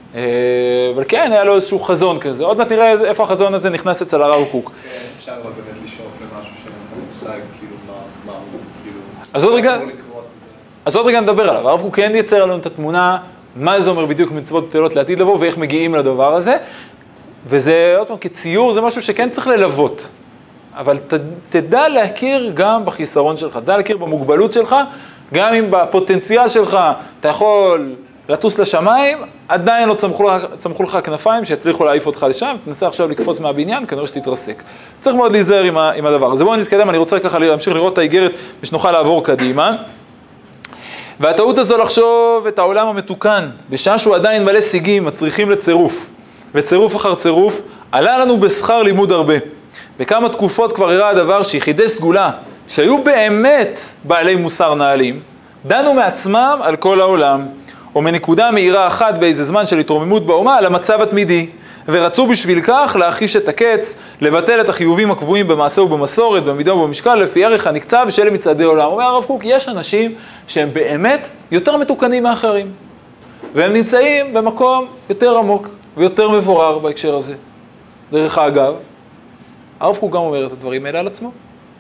Speaker 1: אבל כן, היה לו איזשהו חזון כזה. עוד מעט נראה איפה החזון הזה נכנס אצל הרב קוק.
Speaker 3: אפשר אבל באמת לשאוף למשהו שאין לך מושג, כאילו, מה הוא, כאילו...
Speaker 1: אז עוד רגע, אז עוד רגע נדבר עליו. הרב קוק כן ייצר לנו את התמונה, מה זה אומר בדיוק מצוות בטלות לעתיד לבוא, ואיך מגיעים לדבר הזה. וזה, עוד פעם, כציור, זה משהו שכן צריך ללוות. אבל ת, תדע להכיר גם בחיסרון שלך, תדע להכיר במוגבלות שלך, גם אם בפוטנציאל שלך אתה יכול לטוס לשמיים, עדיין לא צמחו לך, צמחו לך כנפיים שיצליחו להעיף אותך לשם, תנסה עכשיו לקפוץ מהבניין, כנראה שתתרסק. צריך מאוד להיזהר עם, עם הדבר הזה. בואו נתקדם, אני רוצה ככה להמשיך לראות את האיגרת ושנוכל לעבור קדימה. והטעות הזו לחשוב את העולם המתוקן, בשעה שהוא עדיין מלא שיגים, מצריכים לצירוף, וצירוף אחר צירוף, עלה לנו בשכר לימוד הרבה. בכמה תקופות כבר הראה הדבר שיחידי סגולה, שהיו באמת בעלי מוסר נעלים, דנו מעצמם על כל העולם, או מנקודה מהירה אחת באיזה זמן של התרוממות באומה על המצב התמידי, ורצו בשביל כך להחיש את הקץ, לבטל את החיובים הקבועים במעשה ובמסורת, במידה ובמשקל, לפי ערך הנקצב של מצעדי עולם. אומר הרב קוק, יש אנשים שהם באמת יותר מתוקנים מאחרים, והם נמצאים במקום יותר עמוק ויותר מבורר בהקשר הזה. דרך אגב, הרב קוק גם אומר את הדברים האלה על עצמו.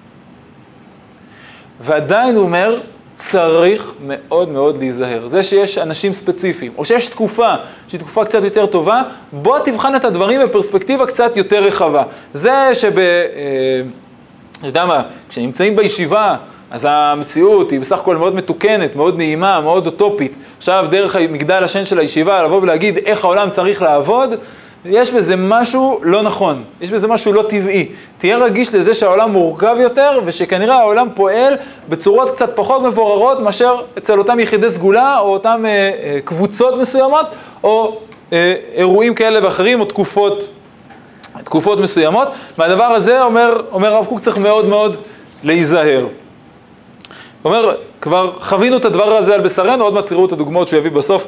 Speaker 1: ועדיין הוא אומר, צריך מאוד מאוד להיזהר. זה שיש אנשים ספציפיים, או שיש תקופה, שהיא תקופה קצת יותר טובה, בוא תבחן את הדברים בפרספקטיבה קצת יותר רחבה. זה שב... אה, אני יודע מה, כשנמצאים בישיבה, אז המציאות היא בסך הכל מאוד מתוקנת, מאוד נעימה, מאוד אוטופית. עכשיו, דרך מגדל השן של הישיבה, לבוא ולהגיד איך העולם צריך לעבוד, יש בזה משהו לא נכון, יש בזה משהו לא טבעי. תהיה רגיש לזה שהעולם מורכב יותר, ושכנראה העולם פועל בצורות קצת פחות מבוררות, מאשר אצל אותם יחידי סגולה, או אותם אה, אה, קבוצות מסוימות, או אה, אירועים כאלה ואחרים, או תקופות, תקופות מסוימות. מהדבר הזה אומר, אומר הרב קוק צריך מאוד מאוד להיזהר. אומר, כבר חווינו את הדבר הזה על בשרנו, עוד מעט תראו את הדוגמאות שהוא יביא בסוף,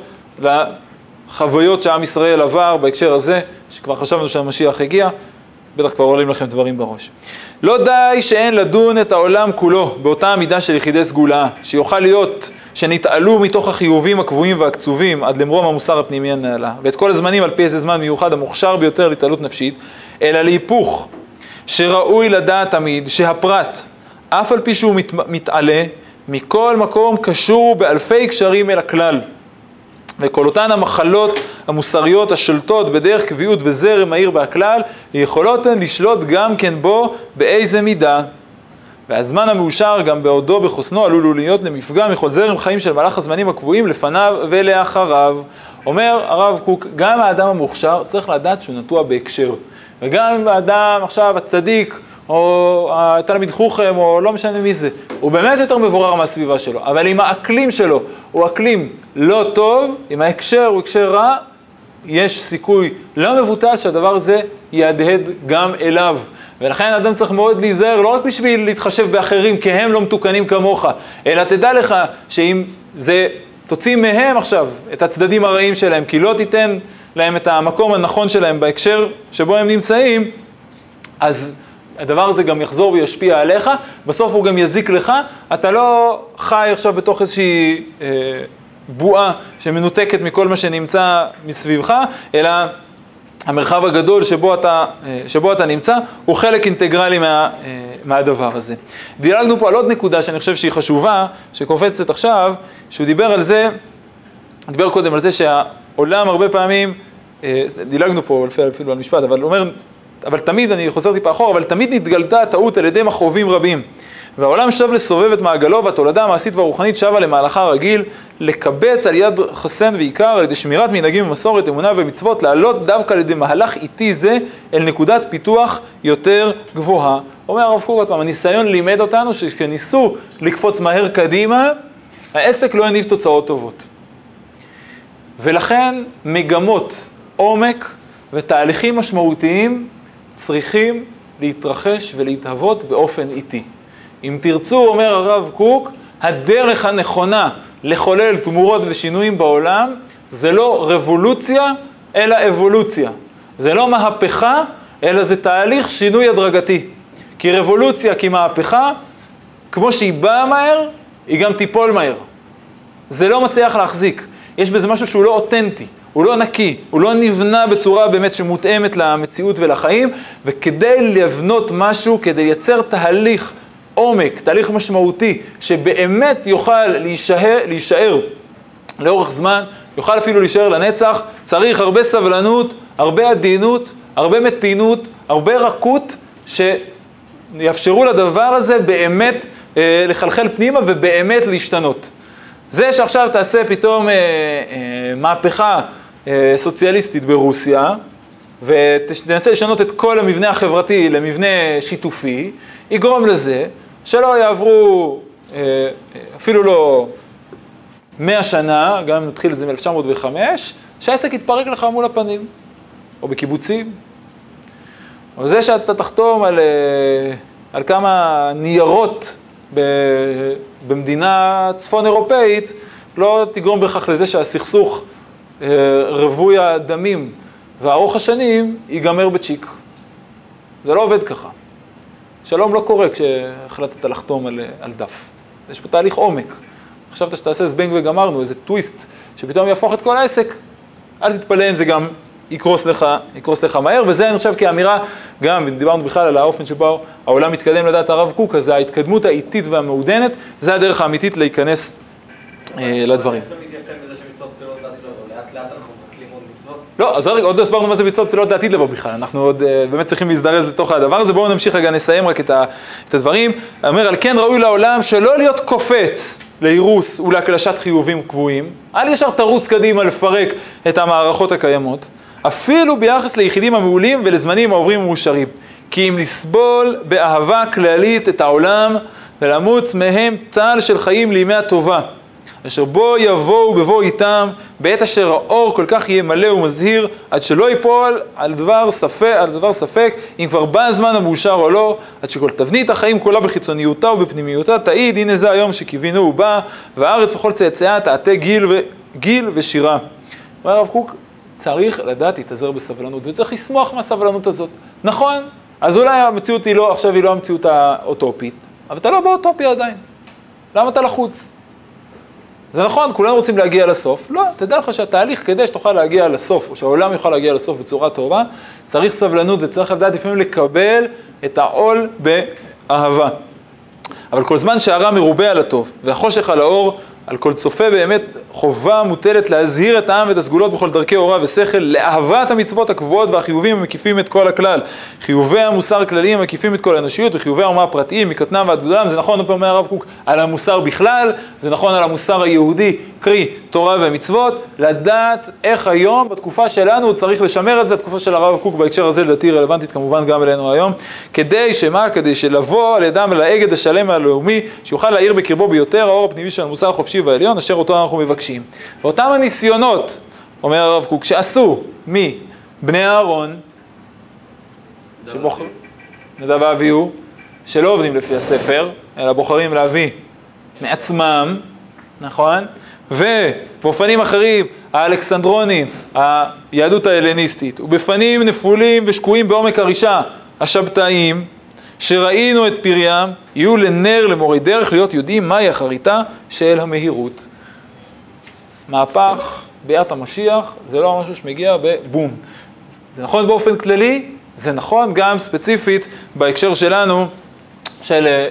Speaker 1: חוויות שעם ישראל עבר בהקשר הזה, שכבר חשבנו שהמשיח הגיע, בטח כבר עולים לכם דברים בראש. לא די שאין לדון את העולם כולו באותה המידה של יחידי סגולה, שיוכל להיות שנתעלו מתוך החיובים הקבועים והקצובים עד למרום המוסר הפנימי הנעלה, ואת כל הזמנים על פי איזה זמן מיוחד המוכשר ביותר להתעלות נפשית, אלא להיפוך, שראוי לדעת תמיד שהפרט, אף על פי שהוא מת, מתעלה, מכל מקום קשור באלפי קשרים אל הכלל. וכל אותן המחלות המוסריות השולטות בדרך קביעות וזרם מהיר בהכלל, יכולות הן לשלוט גם כן בו באיזה מידה. והזמן המאושר גם בעודו בחוסנו עלול להיות למפגע מכל זרם חיים של מלאך הזמנים הקבועים לפניו ולאחריו. אומר הרב קוק, גם האדם המוכשר צריך לדעת שהוא נטוע בהקשר. וגם אם האדם עכשיו הצדיק, או התלמיד חוכם, או לא משנה מי זה, הוא באמת יותר מבורר מהסביבה שלו, אבל אם האקלים שלו הוא אקלים לא טוב, אם ההקשר הוא הקשר רע, יש סיכוי לא מבוטל שהדבר הזה יהדהד גם אליו. ולכן האדם צריך מאוד להיזהר, לא רק בשביל להתחשב באחרים, כי הם לא מתוקנים כמוך, אלא תדע לך שאם זה, תוציא מהם עכשיו את הצדדים הרעים שלהם, כי לא תיתן להם את המקום הנכון שלהם בהקשר שבו הם נמצאים, אז הדבר הזה גם יחזור וישפיע עליך, בסוף הוא גם יזיק לך, אתה לא חי עכשיו בתוך איזושהי אה, בועה שמנותקת מכל מה שנמצא מסביבך, אלא המרחב הגדול שבו אתה, אה, שבו אתה נמצא הוא חלק אינטגרלי מה, אה, מהדבר הזה. דילגנו פה על עוד נקודה שאני חושב שהיא חשובה, שקופצת עכשיו, שהוא דיבר על זה, דיבר קודם על זה שהעולם הרבה פעמים, אה, דילגנו פה אפילו על משפט, אבל הוא אומר, אבל תמיד, אני חוזר טיפה אחורה, אבל תמיד נתגלתה הטעות על ידי מכרובים רבים. והעולם שב לסובב את מעגלו, והתולדה המעשית והרוחנית שבה למהלכה רגיל, לקבץ על יד חסן ועיקר, על ידי שמירת מנהגים ומסורת, אמונה ומצוות, לעלות דווקא על ידי מהלך איטי זה, אל נקודת פיתוח יותר גבוהה. אומר הרב קוק, הניסיון לימד אותנו שכשניסו לקפוץ מהר קדימה, העסק לא הניב תוצאות טובות. ולכן מגמות עומק ותהליכים משמעותיים צריכים להתרחש ולהתהוות באופן איטי. אם תרצו, אומר הרב קוק, הדרך הנכונה לחולל תמורות ושינויים בעולם, זה לא רבולוציה, אלא אבולוציה. זה לא מהפכה, אלא זה תהליך שינוי הדרגתי. כי רבולוציה, כי מהפכה, כמו שהיא באה מהר, היא גם תיפול מהר. זה לא מצליח להחזיק. יש בזה משהו שהוא לא אותנטי. הוא לא נקי, הוא לא נבנה בצורה באמת שמותאמת למציאות ולחיים, וכדי לבנות משהו, כדי לייצר תהליך עומק, תהליך משמעותי, שבאמת יוכל להישאר, להישאר לאורך זמן, יוכל אפילו להישאר לנצח, צריך הרבה סבלנות, הרבה עדינות, הרבה מתינות, הרבה רכות, יאפשרו לדבר הזה באמת אה, לחלחל פנימה ובאמת להשתנות. זה שעכשיו תעשה פתאום אה, אה, מהפכה אה, סוציאליסטית ברוסיה, ותנסה לשנות את כל המבנה החברתי למבנה שיתופי, יגרום לזה שלא יעברו אה, אפילו לא מאה שנה, גם אם נתחיל את זה מ-אלף תשע מאות וחמש, שהעסק יתפרק לך מול הפנים, או בקיבוצים. או זה שאתה תחתום על, על כמה ניירות במדינה צפון אירופאית, לא תגרום בכך לזה שהסכסוך רווי הדמים והארוך השנים ייגמר בצ'יק. זה לא עובד ככה. שלום לא קורה כשהחלטת לחתום על, על דף. יש פה תהליך עומק. חשבת שתעשה זבנג וגמרנו, איזה טוויסט שפתאום יהפוך את כל העסק. אל תתפלא אם זה גם יקרוס לך, יקרוס לך מהר, וזה אני חושב כאמירה, גם דיברנו בכלל על האופן שבו העולם מתקדם לדעת הרב קוק, אז ההתקדמות האיטית והמעודנת, זה הדרך האמיתית להיכנס אה, לדברים.
Speaker 2: איך מתיישם בזה שמצוות תפילות לעתיד לבוא? לאט לאט אנחנו מתחילים עוד מצוות?
Speaker 1: לא, אז רגע, עוד לא הסברנו מה זה מצוות תפילות לעתיד לבוא בכלל, אנחנו עוד אה, באמת צריכים להזדרז לתוך הדבר הזה, בואו נמשיך רגע, נסיים רק את, ה, את הדברים. אומר, על כן ראוי לעולם שלא להיות קופץ לאירוס ולהקלשת חיובים קבועים, אל ישר תרוץ קדימה לפרק את המערכות הקיימות, אפילו ביחס ליחידים המעולים ולזמנים העוברים ומאושרים. כי אם לסבול באהבה כללית את העולם ולמוץ מהם טל של חיים לימי הטובה, אשר בו יבואו בבוא איתם, בעת אשר האור כל כך יהיה מלא ומזהיר, עד שלא ייפול על דבר ספק, על דבר ספק, אם כבר בא הזמן המאושר או לא, עד שכל תבנית החיים כולה בחיצוניותה ובפנימיותה תעיד, הנה זה היום שקיווינו הוא בא, והארץ וכל צאצאיה תעתה גיל, ו... גיל ושירה. אומר הרב קוק, צריך לדעת להתאזר בסבלנות, וצריך לשמוח מהסבלנות הזאת. נכון, אז אולי המציאות היא לא, עכשיו היא לא המציאות האוטופית, אבל אתה לא באוטופיה עדיין. למה אתה לחוץ? זה נכון, כולנו רוצים להגיע לסוף. לא, תדע לך שהתהליך כדי שתוכל להגיע לסוף, או שהעולם יוכל להגיע לסוף בצורה טובה, צריך סבלנות וצריך לדעת לפעמים לקבל את העול באהבה. אבל כל זמן שהרע מרובה על הטוב, והחושך על האור, על כל צופה באמת חובה מוטלת להזהיר את העם ואת הסגולות בכל דרכי אורה ושכל, לאהבת המצוות הקבועות והחיובים המקיפים את כל הכלל. חיובי המוסר הכלליים המקיפים את כל האנושיות, וחיובי האומה הפרטיים מקטנם ועד גדולם. זה נכון, אומר הרב קוק, על המוסר בכלל, זה נכון על המוסר היהודי, קרי תורה ומצוות, לדעת איך היום, בתקופה שלנו, צריך לשמר את זה. התקופה של הרב קוק בהקשר הזה לדעתי רלוונטית כמובן גם אלינו היום, כדי שמה? כדי שלבוא על ידם אל האגד השלם הלאומי, שיוכל להאיר בקרבו ביותר האור הפנימי של המוסר החופשי והעליון, אשר אותו אנחנו מבקשים. ואותם הניסיונות, אומר הרב קוק, שעשו מבני אהרון, שבוחר, נדב ואביהו, שלא עובדים לפי הספר, אלא בוחרים להביא מעצמם, נכון? ובאופנים אחרים, האלכסנדרונים, היהדות ההלניסטית, ובפנים נפולים ושקועים בעומק הרישה, השבתאים, שראינו את פריים, יהיו לנר למורי דרך להיות יודעים מהי אחריתה של המהירות. מהפך ביאת המשיח זה לא משהו שמגיע בבום. זה נכון באופן כללי, זה נכון גם ספציפית בהקשר שלנו של אה,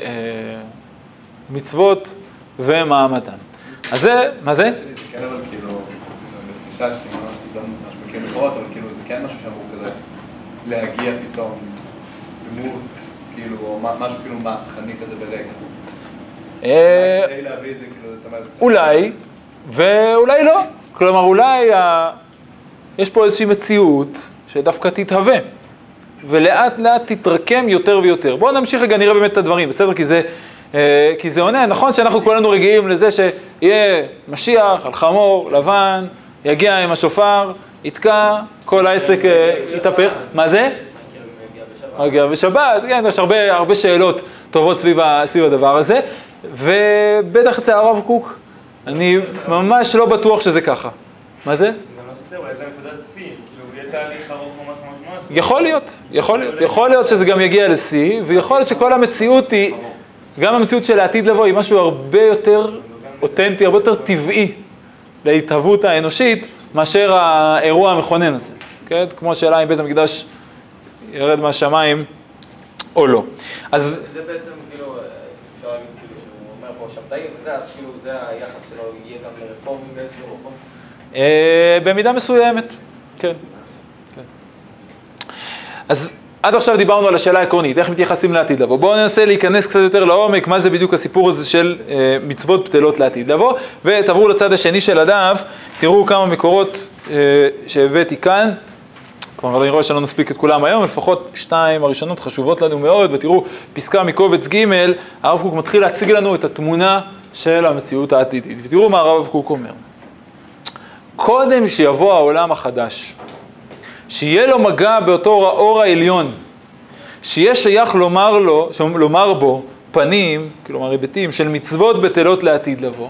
Speaker 1: מצוות ומעמדן. אז זה, מה זה?
Speaker 3: זה כן אבל כאילו, בתפיסה שלי, לא ממש מכיר מקורות, אבל כאילו זה כן משהו שאמור כזה להגיע פתאום דמות, כאילו, או משהו כאילו מהפכני כזה ברגע. כדי להביא את זה, כאילו, זאת אומרת...
Speaker 1: אולי, ואולי לא. כלומר, אולי יש פה איזושהי מציאות שדווקא תתהווה, ולאט לאט תתרקם יותר ויותר. בואו נמשיך רגע, נראה באמת את הדברים, בסדר? כי זה, כי זה עונה. נכון שאנחנו כולנו רגילים לזה שיהיה משיח על חמור, לבן, יגיע עם השופר, יתקע, כל העסק יתהפך. מה זה? יגיע בשבת, כן, יש הרבה, הרבה שאלות טובות סביב, סביב הדבר הזה, ובטח אצל הרב קוק, אני ממש לא בטוח שזה ככה. מה זה?
Speaker 4: גם לא סותר, אולי זה נקודת שיא, כאילו, יהיה תהליך ארוך ממש ממש ממש.
Speaker 1: יכול להיות, יכול להיות, יכול להיות שזה גם יגיע לשיא, ויכול להיות שכל המציאות היא, גם המציאות של העתיד לבוא, היא משהו הרבה יותר אותנטי, הרבה יותר טבעי להתהוות האנושית, מאשר האירוע המכונן הזה. כן? כמו השאלה אם בית המקדש ירד מהשמיים או לא. אז...
Speaker 2: זה בעצם כאילו, אפשר להגיד כאילו שהוא אומר פה שבתאים, זה כאילו זה היחס שלו יהיה גם לרפורמים באיזשהו מקום?
Speaker 1: במידה מסוימת, כן. אז עד עכשיו דיברנו על השאלה העקרונית, איך מתייחסים לעתיד לבוא. בואו ננסה להיכנס קצת יותר לעומק, מה זה בדיוק הסיפור הזה של אה, מצוות בטלות לעתיד לבוא, ותעברו לצד השני של הדף, תראו כמה מקורות אה, שהבאתי כאן, כלומר אני רואה שלא נספיק את כולם היום, לפחות שתיים הראשונות חשובות לנו מאוד, ותראו פסקה מקובץ ג', הרב קוק מתחיל להציג לנו את התמונה של המציאות העתידית, ותראו מה הרב קוק אומר. קודם שיבוא העולם החדש, שיהיה לו מגע באותו אור העליון, שיהיה שייך לומר לו, לומר בו פנים, כלומר היבטים של מצוות בטלות לעתיד לבוא,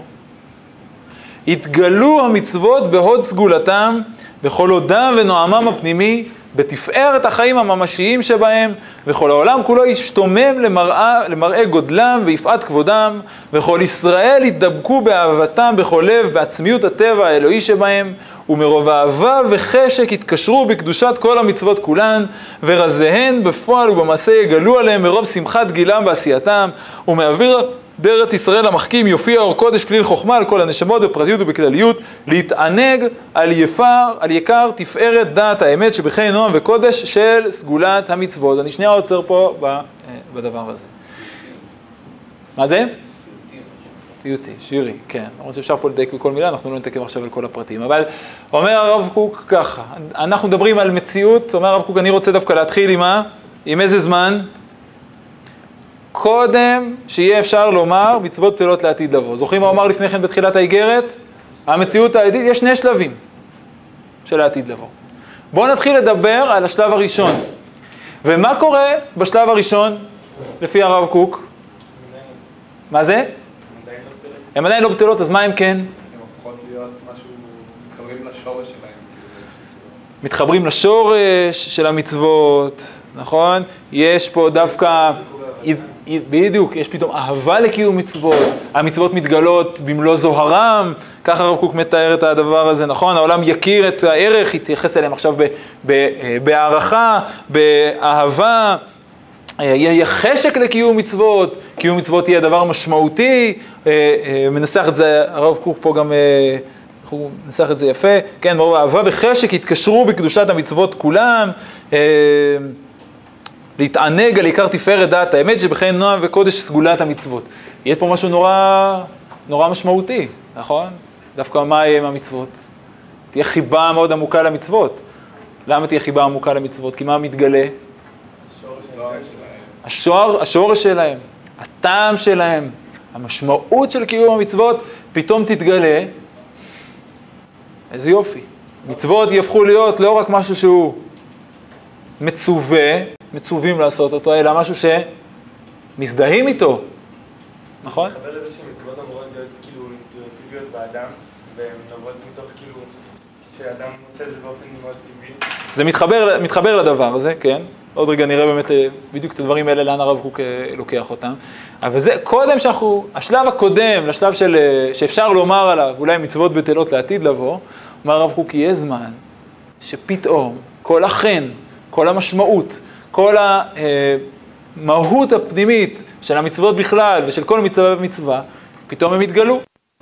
Speaker 1: התגלו המצוות בהוד סגולתם, בכל הודם ונועמם הפנימי, בתפארת החיים הממשיים שבהם, וכל העולם כולו ישתומם למראה, למראה גודלם ויפעת כבודם, וכל ישראל יתדבקו באהבתם בכל לב, בעצמיות הטבע האלוהי שבהם, ומרוב אהבה וחשק יתקשרו בקדושת כל המצוות כולן, ורזיהן בפועל ובמעשה יגלו עליהם מרוב שמחת גילם בעשייתם, ומאוויר בארץ ישראל המחכים יופיע אור קודש כליל חוכמה על כל הנשמות בפרטיות ובכלליות, להתענג על יפר, על יקר תפארת דעת האמת שבחיי נועם וקודש של סגולת המצוות. אני שנייה עוצר פה בדבר הזה. מה זה? פיוטי, שירי, כן. למרות שאפשר פה לדייק בכל מילה, אנחנו לא נתעכב עכשיו על כל הפרטים. אבל אומר הרב קוק ככה, אנחנו מדברים על מציאות, אומר הרב קוק, אני רוצה דווקא להתחיל עם מה? עם איזה זמן? קודם שיהיה אפשר לומר מצוות בטלות לעתיד לבוא. זוכרים מה אומר לפני כן בתחילת האיגרת? המציאות העתידית, יש שני שלבים של העתיד לבוא. בואו נתחיל לדבר על השלב הראשון. ומה קורה בשלב הראשון, לפי הרב קוק? מה זה? הם עדיין לא בטלות, אז מה הם כן?
Speaker 3: הם הופכות להיות משהו, מתחברים לשורש שלהם.
Speaker 1: מתחברים לשורש של המצוות, נכון? יש פה דווקא, בדיוק, יש פתאום אהבה לקיום מצוות, המצוות מתגלות במלוא זוהרם, ככה הרב קוק מתאר את הדבר הזה, נכון? העולם יכיר את הערך, יתייחס אליהם עכשיו בהערכה, באהבה, יהיה חשק לקיום מצוות, קיום מצוות יהיה דבר משמעותי, מנסח את זה, הרב קוק פה גם, הוא מנסח את זה יפה, כן, מרוב אהבה וחשק יתקשרו בקדושת המצוות כולם, להתענג על עיקר תפארת דעת האמת שבחיי נועם וקודש סגולת המצוות. יהיה פה משהו נורא, נורא משמעותי, נכון? דווקא מה יהיה עם המצוות? תהיה חיבה מאוד עמוקה למצוות. למה תהיה חיבה עמוקה למצוות? כי מה מתגלה? השורש, השורש שלהם, הטעם שלהם, המשמעות של קיום המצוות, פתאום תתגלה. איזה יופי. מצוות יהפכו להיות לא רק משהו שהוא מצווה, מצווים לעשות אותו, אלא משהו שמזדהים איתו. נכון?
Speaker 4: אני חבר לזה שמצוות אמורות להיות כאילו אינטואיטיביות באדם, והן נובעות מתוך כאילו, שאדם עושה את זה באופן מאוד טבעי.
Speaker 1: זה מתחבר, מתחבר לדבר הזה, כן? עוד רגע נראה באמת בדיוק את הדברים האלה, לאן הרב קוק לוקח אותם. אבל זה קודם שאנחנו, השלב הקודם, לשלב של, שאפשר לומר עליו, אולי מצוות בטלות לעתיד לבוא, אומר הרב קוק, יהיה זמן שפתאום כל החן, כל המשמעות, כל המהות הפנימית של המצוות בכלל ושל כל מצווה ומצווה, פתאום הם יתגלו.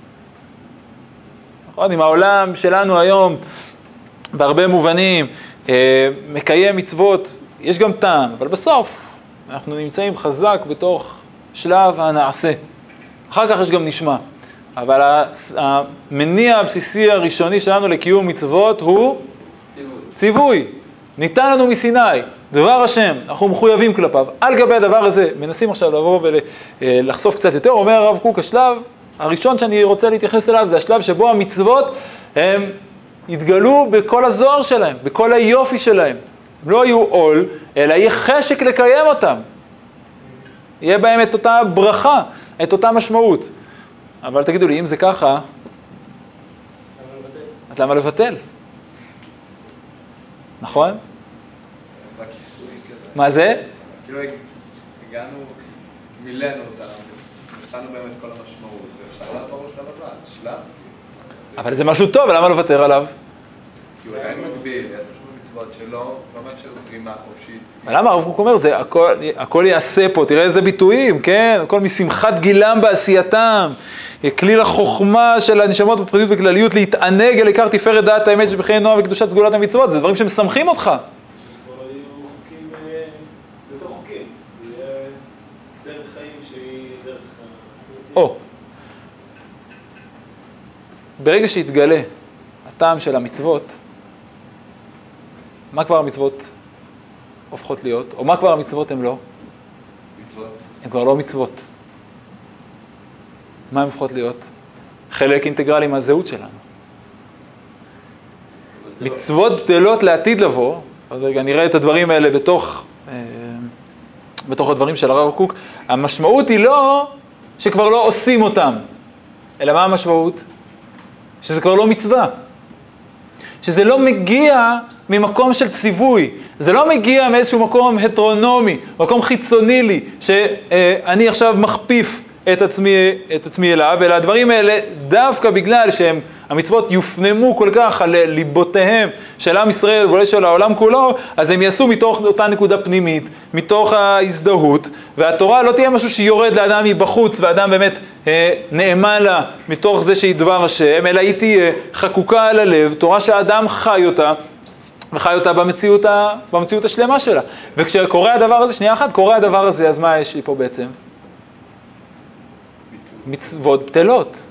Speaker 1: נכון? עם העולם שלנו היום, בהרבה מובנים, מקיים מצוות, יש גם טעם, אבל בסוף אנחנו נמצאים חזק בתוך שלב הנעשה. אחר כך יש גם נשמע. אבל המניע הבסיסי הראשוני שלנו לקיום מצוות הוא
Speaker 2: ציווי.
Speaker 1: ציווי. ניתן לנו מסיני, דבר השם, אנחנו מחויבים כלפיו. על גבי הדבר הזה, מנסים עכשיו לבוא ולחשוף קצת יותר, אומר הרב קוק, השלב הראשון שאני רוצה להתייחס אליו, זה השלב שבו המצוות הם יתגלו בכל הזוהר שלהם, בכל היופי שלהם. הם לא יהיו עול, אלא יהיה חשק לקיים אותם. יהיה בהם את אותה ברכה, את אותה משמעות. אבל תגידו לי, אם זה ככה, אז למה לבטל? נכון? מה זה?
Speaker 3: כאילו הגענו, מילאנו אותה, נסענו באמת כל המשמעות, ואפשר לעבור לשלב הבא, שלב.
Speaker 1: אבל זה משהו טוב, למה לוותר עליו?
Speaker 3: כי הוא עדיין מגביל, יש משהו במצוות שלו, לא מאפשר זרימה חופשית.
Speaker 1: למה הרב קוק אומר, זה הכל, הכל יעשה פה, תראה איזה ביטויים, כן? הכל משמחת גילם בעשייתם, כליל החוכמה של הנשמות בפרטיות וכלליות, להתענג על עיקר תפארת דעת האמת שבחיי נועם וקדושת סגולת המצוות, זה דברים שמשמחים אותך.
Speaker 4: שכבר היו חוקים שהיא דרך...
Speaker 1: או, ברגע שהתגלה הטעם של המצוות, מה כבר המצוות הופכות להיות? או מה כבר המצוות הן לא?
Speaker 3: מצוות.
Speaker 1: הן כבר לא מצוות. מה הן הופכות להיות? חלק אינטגרלי מהזהות שלנו. מצוות בטלות לעתיד לבוא, אז רגע נראה את הדברים האלה בתוך, אה, בתוך הדברים של הרב קוק. המשמעות היא לא שכבר לא עושים אותם, אלא מה המשמעות? שזה כבר לא מצווה. שזה לא מגיע ממקום של ציווי, זה לא מגיע מאיזשהו מקום הטרונומי, מקום חיצוני לי, שאני עכשיו מכפיף את עצמי, את עצמי אליו, אלא הדברים האלה דווקא בגלל שהם, המצוות יופנמו כל כך על ליבותיהם של עם ישראל ואולי של העולם כולו, אז הם יעשו מתוך אותה נקודה פנימית, מתוך ההזדהות, והתורה לא תהיה משהו שיורד לאדם מבחוץ, ואדם באמת אה, נאמן לה מתוך זה שהיא דבר השם, אלא היא תהיה חקוקה על הלב, תורה שהאדם חי אותה, וחי אותה במציאות, ה, במציאות השלמה שלה. וכשקורה הדבר הזה, שנייה אחת, קורה הדבר הזה, אז מה יש לי פה בעצם? מצוות בטלות.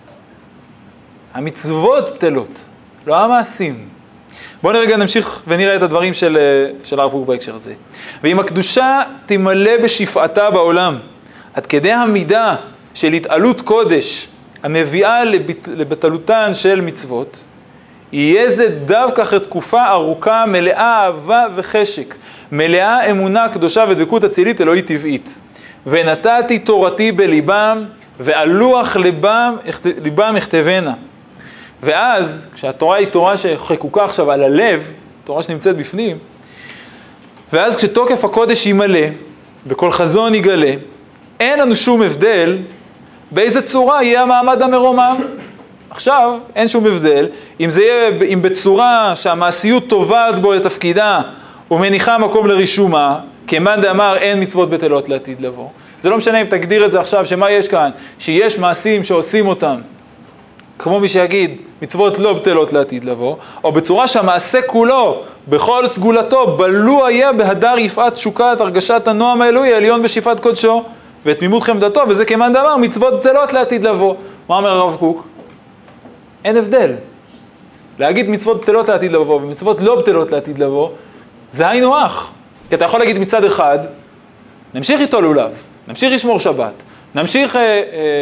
Speaker 1: המצוות בטלות, לא המעשים. בואו נרגע נמשיך ונראה את הדברים של, של הרב קוק בהקשר הזה. ואם הקדושה תמלא בשפעתה בעולם, עד כדי המידה של התעלות קודש, המביאה לבט, לבטלותן של מצוות, יהיה זה דווקא אחרי תקופה ארוכה מלאה אהבה וחשק, מלאה אמונה קדושה ודבקות אצילית אלוהית טבעית. ונתתי תורתי בליבם, ועל לוח ליבם, ליבם יכתבנה. ואז, כשהתורה היא תורה שחקוקה עכשיו על הלב, תורה שנמצאת בפנים, ואז כשתוקף הקודש ימלא, וכל חזון יגלה, אין לנו שום הבדל באיזה צורה יהיה המעמד המרומם. עכשיו, אין שום הבדל, אם זה יהיה, אם בצורה שהמעשיות טובעת בו לתפקידה, ומניחה מקום לרישומה, כמאן דאמר אין מצוות בטלות לעתיד לבוא. זה לא משנה אם תגדיר את זה עכשיו, שמה יש כאן? שיש מעשים שעושים אותם, כמו מי שיגיד, מצוות לא בטלות לעתיד לבוא, או בצורה שהמעשה כולו, בכל סגולתו, בלו היה בהדר יפעת שוקת, הרגשת הנועם האלוהי, העליון בשפעת קודשו, ואת תמימות חמדתו, וזה כמאן דאמר, מצוות בטלות לעתיד לבוא. מה אומר הרב קוק? אין הבדל. להגיד מצוות בטלות לעתיד לבוא, ומצוות לא בטלות לעתיד לבוא, זה היינו הך. כי אתה יכול להגיד מצד אחד, נמשיך איתו לולב, נמשיך לשמור שבת, נמשיך, אה, אה,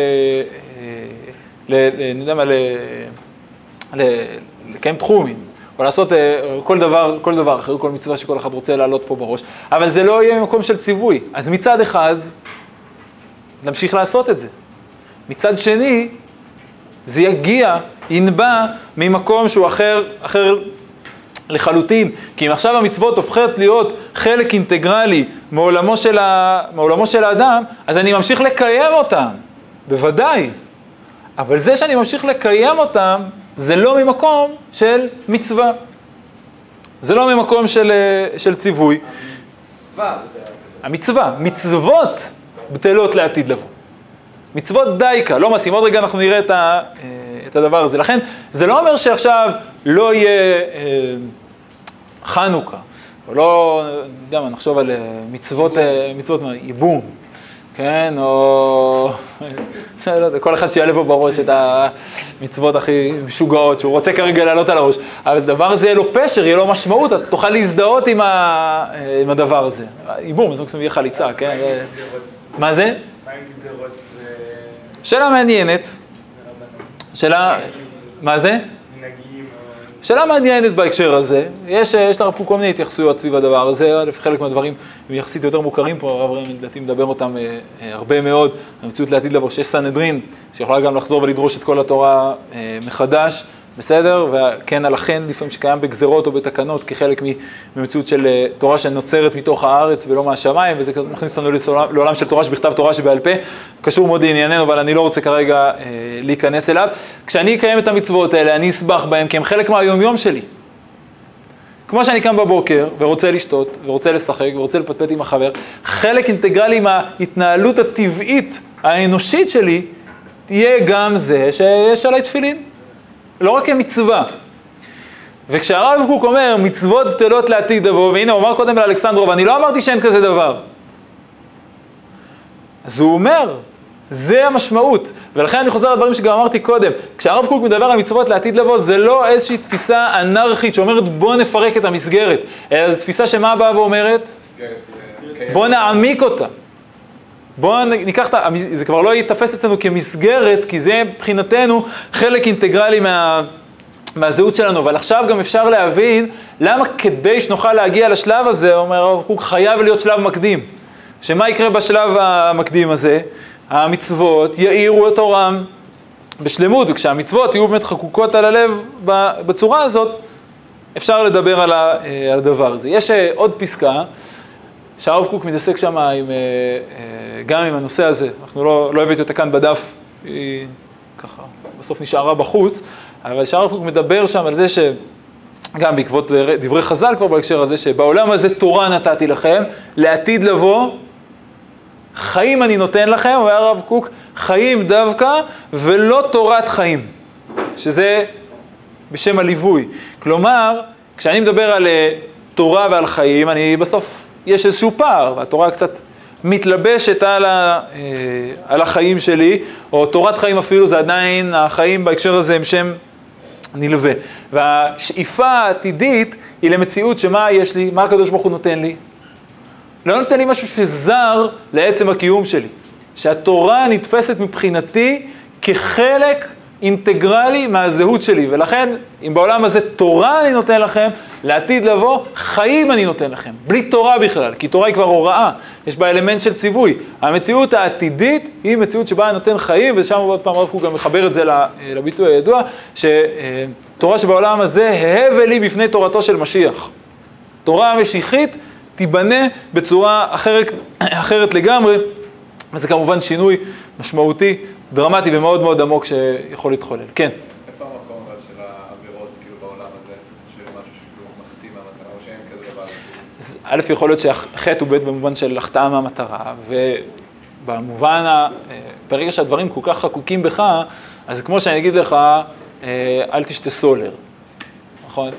Speaker 1: אה, אני יודע מה, לקיים תחומים, או לעשות אה, כל דבר, כל דבר אחר, כל מצווה שכל אחד רוצה לעלות פה בראש, אבל זה לא יהיה מקום של ציווי. אז מצד אחד, נמשיך לעשות את זה. מצד שני, זה יגיע, ינבע ממקום שהוא אחר, אחר לחלוטין. כי אם עכשיו המצוות הופכות להיות חלק אינטגרלי מעולמו של, ה... מעולמו של האדם, אז אני ממשיך לקיים אותם, בוודאי. אבל זה שאני ממשיך לקיים אותם, זה לא ממקום של מצווה. זה לא ממקום של, של ציווי.
Speaker 2: המצווה.
Speaker 1: המצווה, מצוות בטלות לעתיד לבוא. מצוות דייקה, לא מעשים. עוד רגע אנחנו נראה את, ה, את הדבר הזה. לכן, זה לא אומר שעכשיו לא יהיה אה, חנוכה, או לא, אני יודע מה, נחשוב על מצוות, מצוות ייבום, כן, או כל אחד שיעלה פה בראש את המצוות הכי משוגעות, שהוא רוצה כרגע לעלות על הראש, אבל הדבר הזה יהיה לו פשר, יהיה לו משמעות, אתה תוכל להזדהות עם, ה, עם הדבר הזה. ייבום, זה מקסום יהיה חליצה, כן? מה זה?
Speaker 4: מה עם גדרות ו...
Speaker 1: שאלה מעניינת. שאלה, מה זה?
Speaker 4: מנהגים.
Speaker 1: שאלה מעניינת בהקשר הזה. יש, יש לרב קוק כל מיני התייחסויות סביב הדבר הזה. חלק מהדברים הם יחסית יותר מוכרים פה, הרב ראם לדעתי מדבר אותם אה, אה, הרבה מאוד. המציאות לעתיד לבוא שיש סנהדרין, שיכולה גם לחזור ולדרוש את כל התורה אה, מחדש, בסדר? וכן הלכן לפעמים שקיים בגזרות או בתקנות כחלק ממציאות של אה, תורה שנוצרת מתוך הארץ ולא מהשמיים, וזה מכניס אותנו לעולם של תורה שבכתב, תורה שבעל פה, קשור מאוד לענייננו, אבל אני לא רוצה כרגע אה, להיכנס אליו. כשאני אקיים את המצוות האלה, אני אסבח בהם, כי הם חלק מהיום-יום שלי. כמו שאני קם בבוקר ורוצה לשתות, ורוצה לשחק, ורוצה לפטפט עם החבר, חלק אינטגרלי מההתנהלות הטבעית, האנושית שלי, תהיה גם זה שיש עליי תפילין. לא רק כמצווה. וכשהרב קוק אומר, מצוות בטלות לעתיד לבוא, והנה הוא אמר קודם לאלכסנדרוב, אני לא אמרתי שאין כזה דבר. אז אז הוא אומר, זה המשמעות, ולכן אני חוזר לדברים שגם אמרתי קודם, כשהרב קוק מדבר על מצוות לעתיד לבוא, זה לא איזושהי תפיסה אנרכית שאומרת בוא נפרק את המסגרת, אלא זו תפיסה שמה באה ואומרת? בוא נעמיק אותה. בוא ניקח את, זה כבר לא יתפס אצלנו כמסגרת, כי זה מבחינתנו חלק אינטגרלי מה, מהזהות שלנו, אבל עכשיו גם אפשר להבין למה כדי שנוכל להגיע לשלב הזה, אומר הרב קוק, חייב להיות שלב מקדים. שמה יקרה בשלב המקדים הזה? המצוות יאירו את אורם בשלמות, וכשהמצוות יהיו באמת חקוקות על הלב בצורה הזאת, אפשר לדבר על הדבר הזה. יש עוד פסקה, שהרב קוק מתעסק שם עם, גם עם הנושא הזה, אנחנו לא, לא הבאתי אותה כאן בדף, היא ככה בסוף נשארה בחוץ, אבל שהרב קוק מדבר שם על זה שגם בעקבות דברי חז"ל כבר בהקשר הזה, שבעולם הזה תורה נתתי לכם, לעתיד לבוא, חיים אני נותן לכם, אומר הרב קוק, חיים דווקא ולא תורת חיים, שזה בשם הליווי. כלומר, כשאני מדבר על תורה ועל חיים, אני בסוף יש איזשהו פער, והתורה קצת מתלבשת על, ה, על החיים שלי, או תורת חיים אפילו, זה עדיין, החיים בהקשר הזה הם שם נלווה. והשאיפה העתידית היא למציאות שמה יש לי, מה הקדוש ברוך הוא נותן לי? לא נותן לי משהו שזר לעצם הקיום שלי. שהתורה נתפסת מבחינתי כחלק אינטגרלי מהזהות שלי, ולכן אם בעולם הזה תורה אני נותן לכם, לעתיד לבוא חיים אני נותן לכם, בלי תורה בכלל, כי תורה היא כבר הוראה, יש בה אלמנט של ציווי. המציאות העתידית היא מציאות שבה אני נותן חיים, ושם עוד פעם הוא גם מחבר את זה לביטוי הידוע, שתורה שבעולם הזה ההווה לי בפני תורתו של משיח. תורה המשיחית תיבנה בצורה אחרת, אחרת לגמרי, וזה כמובן שינוי משמעותי, דרמטי ומאוד מאוד עמוק שיכול להתחולל. כן.
Speaker 3: איפה המקום אבל של העבירות כאילו בעולם הזה, של משהו שכאילו מחטיא מהמטרה, או שאין כזה דבר?
Speaker 1: אז א' יכול להיות שהחטא הוא בית במובן של החטאה מהמטרה, ובמובן, ה... ברגע שהדברים כל כך חקוקים בך, אז כמו שאני אגיד לך, אל תשתה סולר, נכון?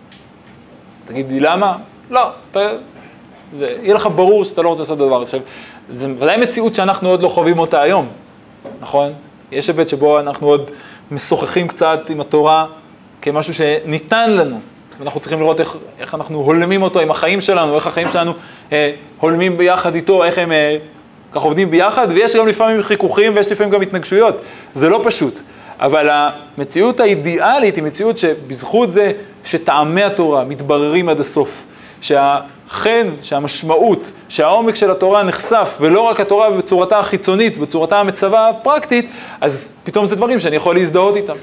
Speaker 1: תגיד לי למה? לא, אתה... זה, יהיה לך ברור שאתה לא רוצה לעשות דבר. עכשיו, זה ודאי מציאות שאנחנו עוד לא חווים אותה היום, נכון? יש היבט שבו אנחנו עוד משוחחים קצת עם התורה כמשהו שניתן לנו, ואנחנו צריכים לראות איך, איך אנחנו הולמים אותו עם החיים שלנו, איך החיים שלנו אה, הולמים ביחד איתו, איך הם אה, כך עובדים ביחד, ויש גם לפעמים חיכוכים ויש לפעמים גם התנגשויות, זה לא פשוט. אבל המציאות האידיאלית היא מציאות שבזכות זה שטעמי התורה מתבררים עד הסוף, שהחן, שהמשמעות, שהעומק של התורה נחשף, ולא רק התורה בצורתה החיצונית, בצורתה המצווה הפרקטית, אז פתאום זה דברים שאני יכול להזדהות איתם.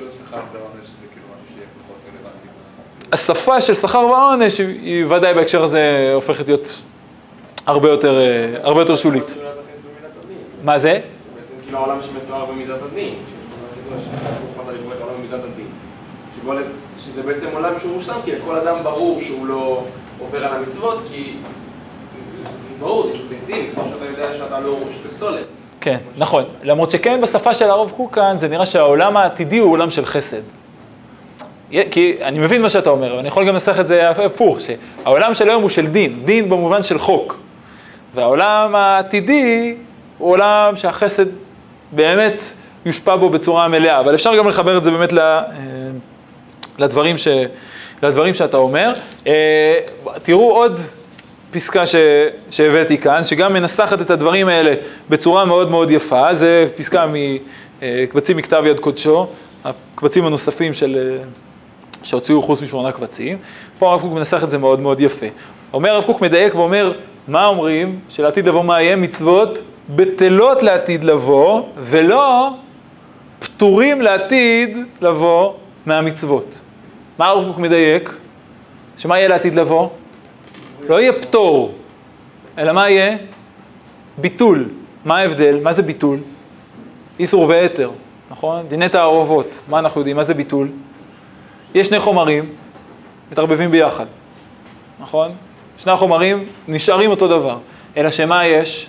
Speaker 1: השפה של שכר ועונש היא ודאי בהקשר הזה הופכת להיות הרבה יותר, הרבה יותר שולית. מה זה?
Speaker 5: בעצם כאילו העולם שמתואר במידת הדין, שזה בעצם עולם שהוא מושלם, כי לכל אדם ברור שהוא לא עובר על המצוות, כי זה ברור, זה אינסטינקטיבי, כמו שאתה יודע שאתה לא שותה סולר.
Speaker 1: כן, נכון. למרות שכן בשפה של הרב קוק כאן, זה נראה שהעולם העתידי הוא עולם של חסד. כי אני מבין מה שאתה אומר, ואני יכול גם לנסח את זה הפוך, שהעולם של היום הוא של דין, דין במובן של חוק. והעולם העתידי הוא עולם שהחסד באמת יושפע בו בצורה מלאה, אבל אפשר גם לחבר את זה באמת לדברים, ש... לדברים שאתה אומר. תראו עוד פסקה ש... שהבאתי כאן, שגם מנסחת את הדברים האלה בצורה מאוד מאוד יפה, זה פסקה מקבצים מכתב יד קודשו, הקבצים הנוספים של... שהוציאו חוץ משמונה קבצים. פה הרב קוק מנסח את זה מאוד מאוד יפה. אומר הרב קוק מדייק ואומר, מה אומרים? שלעתיד לבוא מה יהיה? מצוות בטלות לעתיד לבוא, ולא פטורים לעתיד לבוא מהמצוות. מה הרב קוק מדייק? שמה יהיה לעתיד לבוא? לא יהיה פטור, אלא מה יהיה? ביטול. מה ההבדל? מה זה ביטול? איסור והיתר, נכון? דיני תערובות. מה אנחנו יודעים? מה זה ביטול? יש שני חומרים, מתערבבים ביחד, נכון? שני החומרים נשארים אותו דבר, אלא שמה יש?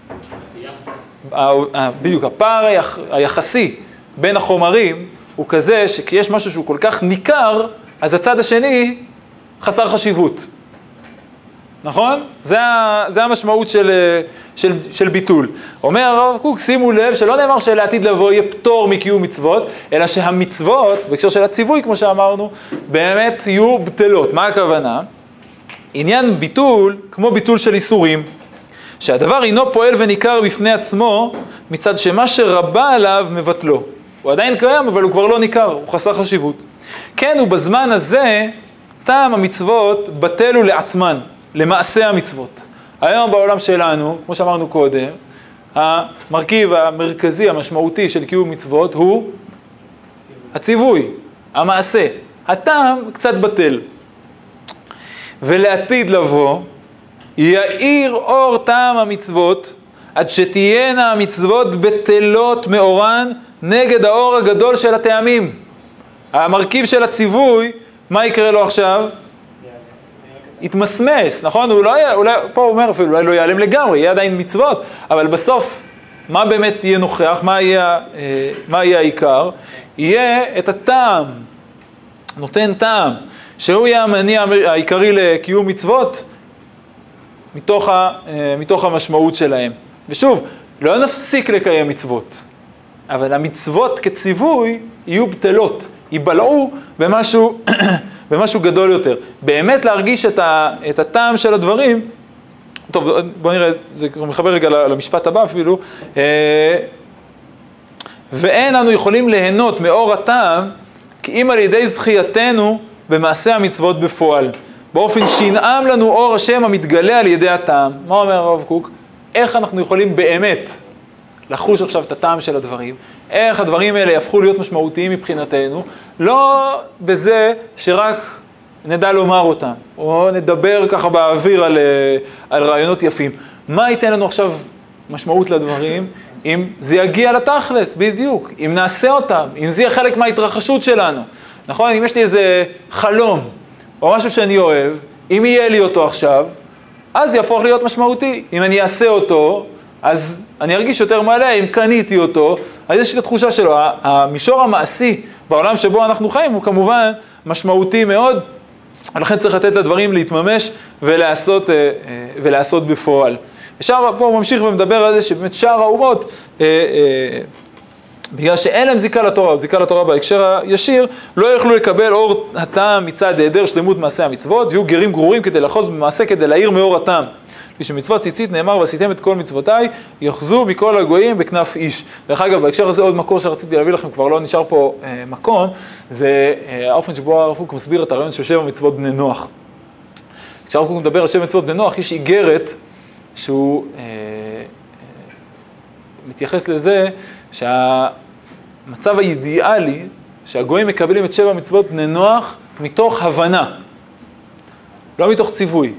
Speaker 1: בדיוק, הפער היחסי בין החומרים הוא כזה שכשיש משהו שהוא כל כך ניכר, אז הצד השני חסר חשיבות. נכון? זה, זה המשמעות של, של, של ביטול. אומר הרב קוק, שימו לב שלא נאמר שלעתיד לבוא יהיה פטור מקיום מצוות, אלא שהמצוות, בהקשר של הציווי, כמו שאמרנו, באמת יהיו בטלות. מה הכוונה? עניין ביטול, כמו ביטול של איסורים, שהדבר אינו פועל וניכר בפני עצמו, מצד שמה שרבה עליו מבטלו. הוא עדיין קיים, אבל הוא כבר לא ניכר, הוא חסר חשיבות. כן, ובזמן הזה, טעם המצוות בטלו לעצמן, למעשה המצוות. היום בעולם שלנו, כמו שאמרנו קודם, המרכיב המרכזי, המשמעותי של קיום מצוות הוא הציווי, המעשה. הטעם קצת בטל. ולעתיד לבוא, יאיר אור טעם המצוות, עד שתהיינה המצוות בטלות מאורן נגד האור הגדול של הטעמים. המרכיב של הציווי, מה יקרה לו עכשיו? יתמסמס, נכון? הוא לא, אולי, פה הוא אומר אפילו, אולי לא ייעלם לגמרי, יהיה עדיין מצוות, אבל בסוף, מה באמת יהיה נוכח? מה יהיה, מה יהיה העיקר? יהיה את הטעם, נותן טעם, שהוא יהיה המניע העיקרי לקיום מצוות, מתוך, ה, מתוך המשמעות שלהם. ושוב, לא נפסיק לקיים מצוות, אבל המצוות כציווי יהיו בטלות, ייבלעו במשהו, במשהו גדול יותר. באמת להרגיש את, ה, את הטעם של הדברים, טוב, בוא נראה, זה מחבר רגע למשפט הבא אפילו, ואין אנו יכולים ליהנות מאור הטעם, כי אם על ידי זכייתנו במעשה המצוות בפועל. באופן שינעם לנו אור השם המתגלה על ידי הטעם. מה אומר הרב קוק? איך אנחנו יכולים באמת לחוש עכשיו את הטעם של הדברים? איך הדברים האלה יהפכו להיות משמעותיים מבחינתנו? לא בזה שרק נדע לומר אותם, או נדבר ככה באוויר על, על רעיונות יפים. מה ייתן לנו עכשיו משמעות לדברים? אם זה יגיע לתכלס, בדיוק. אם נעשה אותם, אם זה יהיה חלק מההתרחשות שלנו. נכון? אם יש לי איזה חלום, או משהו שאני אוהב, אם יהיה לי אותו עכשיו, אז יהפוך להיות משמעותי. אם אני אעשה אותו, אז אני ארגיש יותר מלא. אם קניתי אותו, אז יש לי את התחושה שלו. המישור המעשי בעולם שבו אנחנו חיים הוא כמובן משמעותי מאוד, לכן צריך לתת לדברים להתממש ולעשות, ולעשות בפועל. ושאר, פה הוא ממשיך ומדבר על זה שבאמת שאר האומות, בגלל שאין להם זיקה לתורה, או זיקה לתורה בהקשר הישיר, לא יכלו לקבל אור הטעם מצד היעדר שלמות מעשה המצוות, ויהיו גרים גרורים כדי לחוז במעשה כדי להאיר מאור הטעם. כשמצוות ציצית נאמר, ועשיתם את כל מצוותיי, יחזו מכל הגויים בכנף איש. דרך אגב, בהקשר הזה עוד מקור שרציתי להביא לכם, כבר לא נשאר פה אה, מקום, זה אה, האופן שבו הרב קוק מסביר את הרעיון של שבע מצוות בני נוח. כשהרב קוק מדבר על שבע מצוות בני נוח, יש איגרת שהוא אה, אה, מתייחס לזה שהמצב האידיאלי, שהגויים מקבלים את שבע מצוות בני נוח מתוך הבנה, לא מתוך ציווי.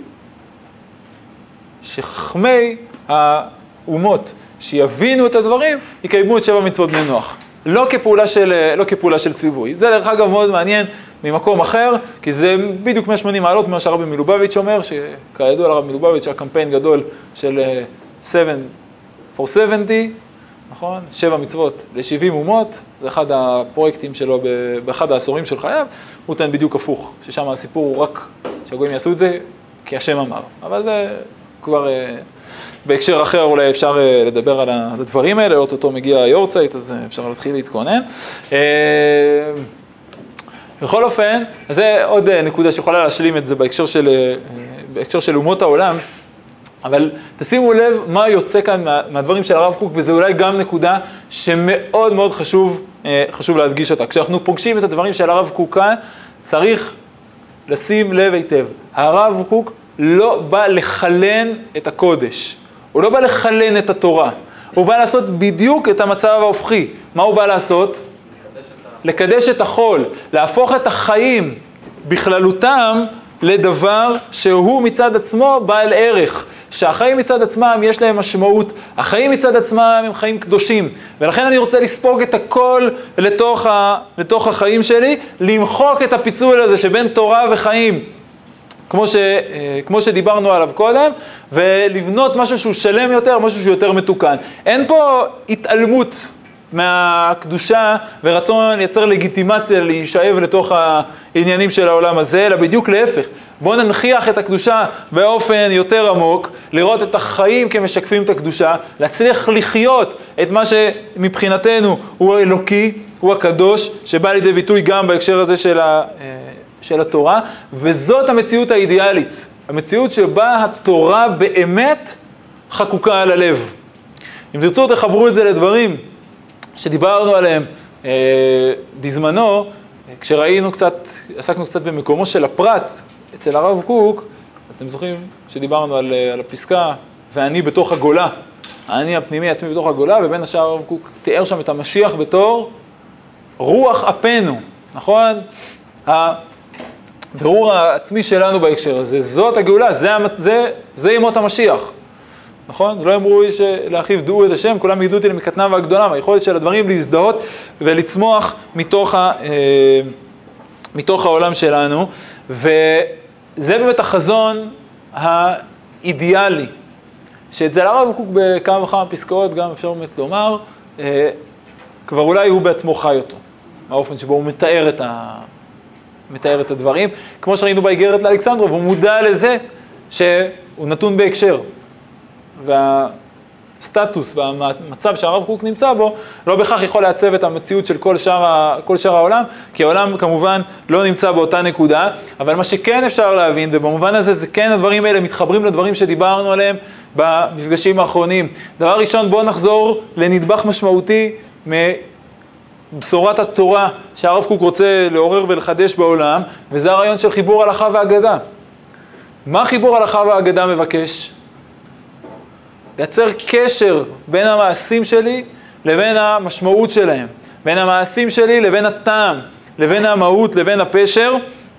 Speaker 1: שחכמי האומות שיבינו את הדברים, יקיימו את שבע מצוות בני נוח. לא כפעולה של, לא כפעולה של ציווי. זה דרך אגב מאוד מעניין ממקום אחר, כי זה בדיוק מאה ושמונים מעלות מה שהרבי מלובביץ' אומר, שכידוע לרבי מלובביץ' היה קמפיין גדול של seven for seventy, נכון? שבע מצוות ל-שבעים אומות, זה אחד הפרויקטים שלו באחד העשורים של חייו, הוא נותן בדיוק הפוך, ששם הסיפור הוא רק שהגויים יעשו את זה כי השם אמר. אבל זה כבר בהקשר אחר אולי אפשר לדבר על הדברים האלה, אוטוטו מגיע היורצייט, אז אפשר להתחיל להתכונן. בכל אופן, זה עוד נקודה שיכולה להשלים את זה בהקשר של, בהקשר של אומות העולם, אבל תשימו לב מה יוצא כאן מהדברים של הרב קוק, וזה אולי גם נקודה שמאוד מאוד חשוב, חשוב להדגיש אותה. כשאנחנו פוגשים את הדברים של הרב קוק כאן, צריך לשים לב היטב. הרב קוק לא בא לחלן את הקודש, הוא לא בא לחלן את התורה, הוא בא לעשות בדיוק את המצב ההופכי. מה הוא בא לעשות? לקדש את, ה... לקדש את החול, להפוך את החיים בכללותם לדבר שהוא מצד עצמו בעל ערך, שהחיים מצד עצמם יש להם משמעות, החיים מצד עצמם הם חיים קדושים, ולכן אני רוצה לספוג את הכל לתוך, ה... לתוך החיים שלי, למחוק את הפיצול הזה שבין תורה וחיים, כמו, ש, כמו שדיברנו עליו קודם, ולבנות משהו שהוא שלם יותר, משהו שהוא יותר מתוקן. אין פה התעלמות מהקדושה ורצון לייצר לגיטימציה להישאב לתוך העניינים של העולם הזה, אלא בדיוק להפך. בואו ננכיח את הקדושה באופן יותר עמוק, לראות את החיים כמשקפים את הקדושה, להצליח לחיות את מה שמבחינתנו הוא האלוקי, הוא הקדוש, שבא לידי ביטוי גם בהקשר הזה של, ה, של התורה, וזאת המציאות האידיאלית, המציאות שבה התורה באמת חקוקה על הלב. אם תרצו תחברו את זה לדברים שדיברנו עליהם אה, בזמנו, כשראינו קצת, עסקנו קצת במקומו של הפרט אצל הרב קוק, אז אתם זוכרים שדיברנו על, על הפסקה, ואני בתוך הגולה, אני הפנימי עצמי בתוך הגולה, ובין השאר הרב קוק תיאר שם את המשיח בתור רוח אפנו, נכון? הבירור העצמי שלנו בהקשר הזה, זאת הגאולה, זה, זה, זה ימות המשיח. נכון? לא אמרו איש לאחיו דעו את השם, כולם ידעו אותי למקטנה והגדולה, היכולת של הדברים להזדהות ולצמוח מתוך, ה, אה, מתוך העולם שלנו, וזה באמת החזון האידיאלי, שאת זה הרב קוק בכמה וכמה פסקאות, גם אפשר באמת לומר, אה, כבר אולי הוא בעצמו חי אותו, האופן שבו הוא מתאר את, ה, מתאר את הדברים, כמו שראינו באיגרת לאלכסנדרוב, הוא מודע לזה שהוא נתון בהקשר. והסטטוס והמצב שהרב קוק נמצא בו, לא בכך יכול לעצב את המציאות של כל שאר, כל שאר העולם, כי העולם כמובן לא נמצא באותה נקודה, אבל מה שכן אפשר להבין, ובמובן הזה זה כן הדברים האלה מתחברים לדברים שדיברנו עליהם במפגשים האחרונים. דבר ראשון, בואו נחזור לנדבך משמעותי מבשורת התורה שהרב קוק רוצה לעורר ולחדש בעולם, וזה הרעיון של חיבור הלכה והאגדה. מה חיבור הלכה והאגדה מבקש? לייצר קשר בין המעשים שלי לבין המשמעות שלהם, בין המעשים שלי לבין הטעם, לבין המהות, לבין הפשר,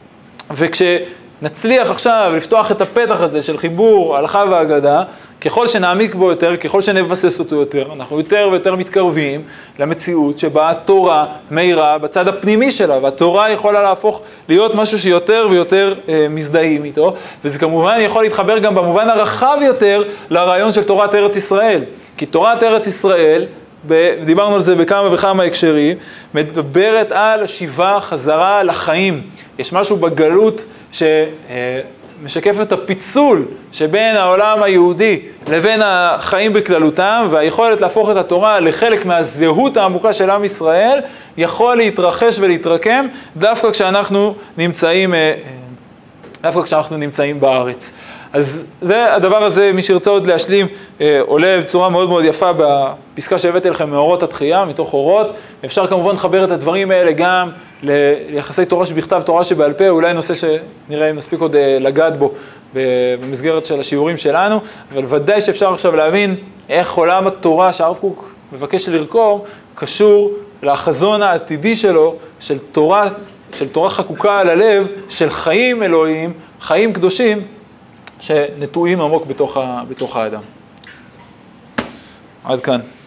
Speaker 1: וכשנצליח עכשיו לפתוח את הפתח הזה של חיבור הלכה והאגדה, ככל שנעמיק בו יותר, ככל שנבסס אותו יותר, אנחנו יותר ויותר מתקרבים למציאות שבה התורה מהירה בצד הפנימי שלה, והתורה יכולה להפוך להיות משהו שיותר ויותר אה, מזדהים איתו, וזה כמובן יכול להתחבר גם במובן הרחב יותר לרעיון של תורת ארץ ישראל, כי תורת ארץ ישראל, דיברנו על זה בכמה וכמה הקשרים, מדברת על שיבה חזרה לחיים. יש משהו בגלות שמשקף את הפיצול שבין העולם היהודי לבין החיים בכללותם, והיכולת להפוך את התורה לחלק מהזהות העמוקה של עם ישראל, יכול להתרחש ולהתרקם דווקא כשאנחנו נמצאים, דווקא כשאנחנו נמצאים בארץ. אז זה הדבר הזה, מי שירצה עוד להשלים, עולה בצורה מאוד מאוד יפה בפסקה שהבאתי לכם מאורות התחייה, מתוך אורות. אפשר כמובן לחבר את הדברים האלה גם ליחסי תורה שבכתב, תורה שבעל פה, אולי נושא שנראה אם נספיק עוד לגעת בו במסגרת של השיעורים שלנו, אבל ודאי שאפשר עכשיו להבין איך עולם התורה שהרב קוק מבקש לרקום, קשור לחזון העתידי שלו, של תורה, של תורה חקוקה על הלב, של חיים אלוהיים, חיים קדושים, שנטועים עמוק בתוך, ה, בתוך האדם. עד כאן.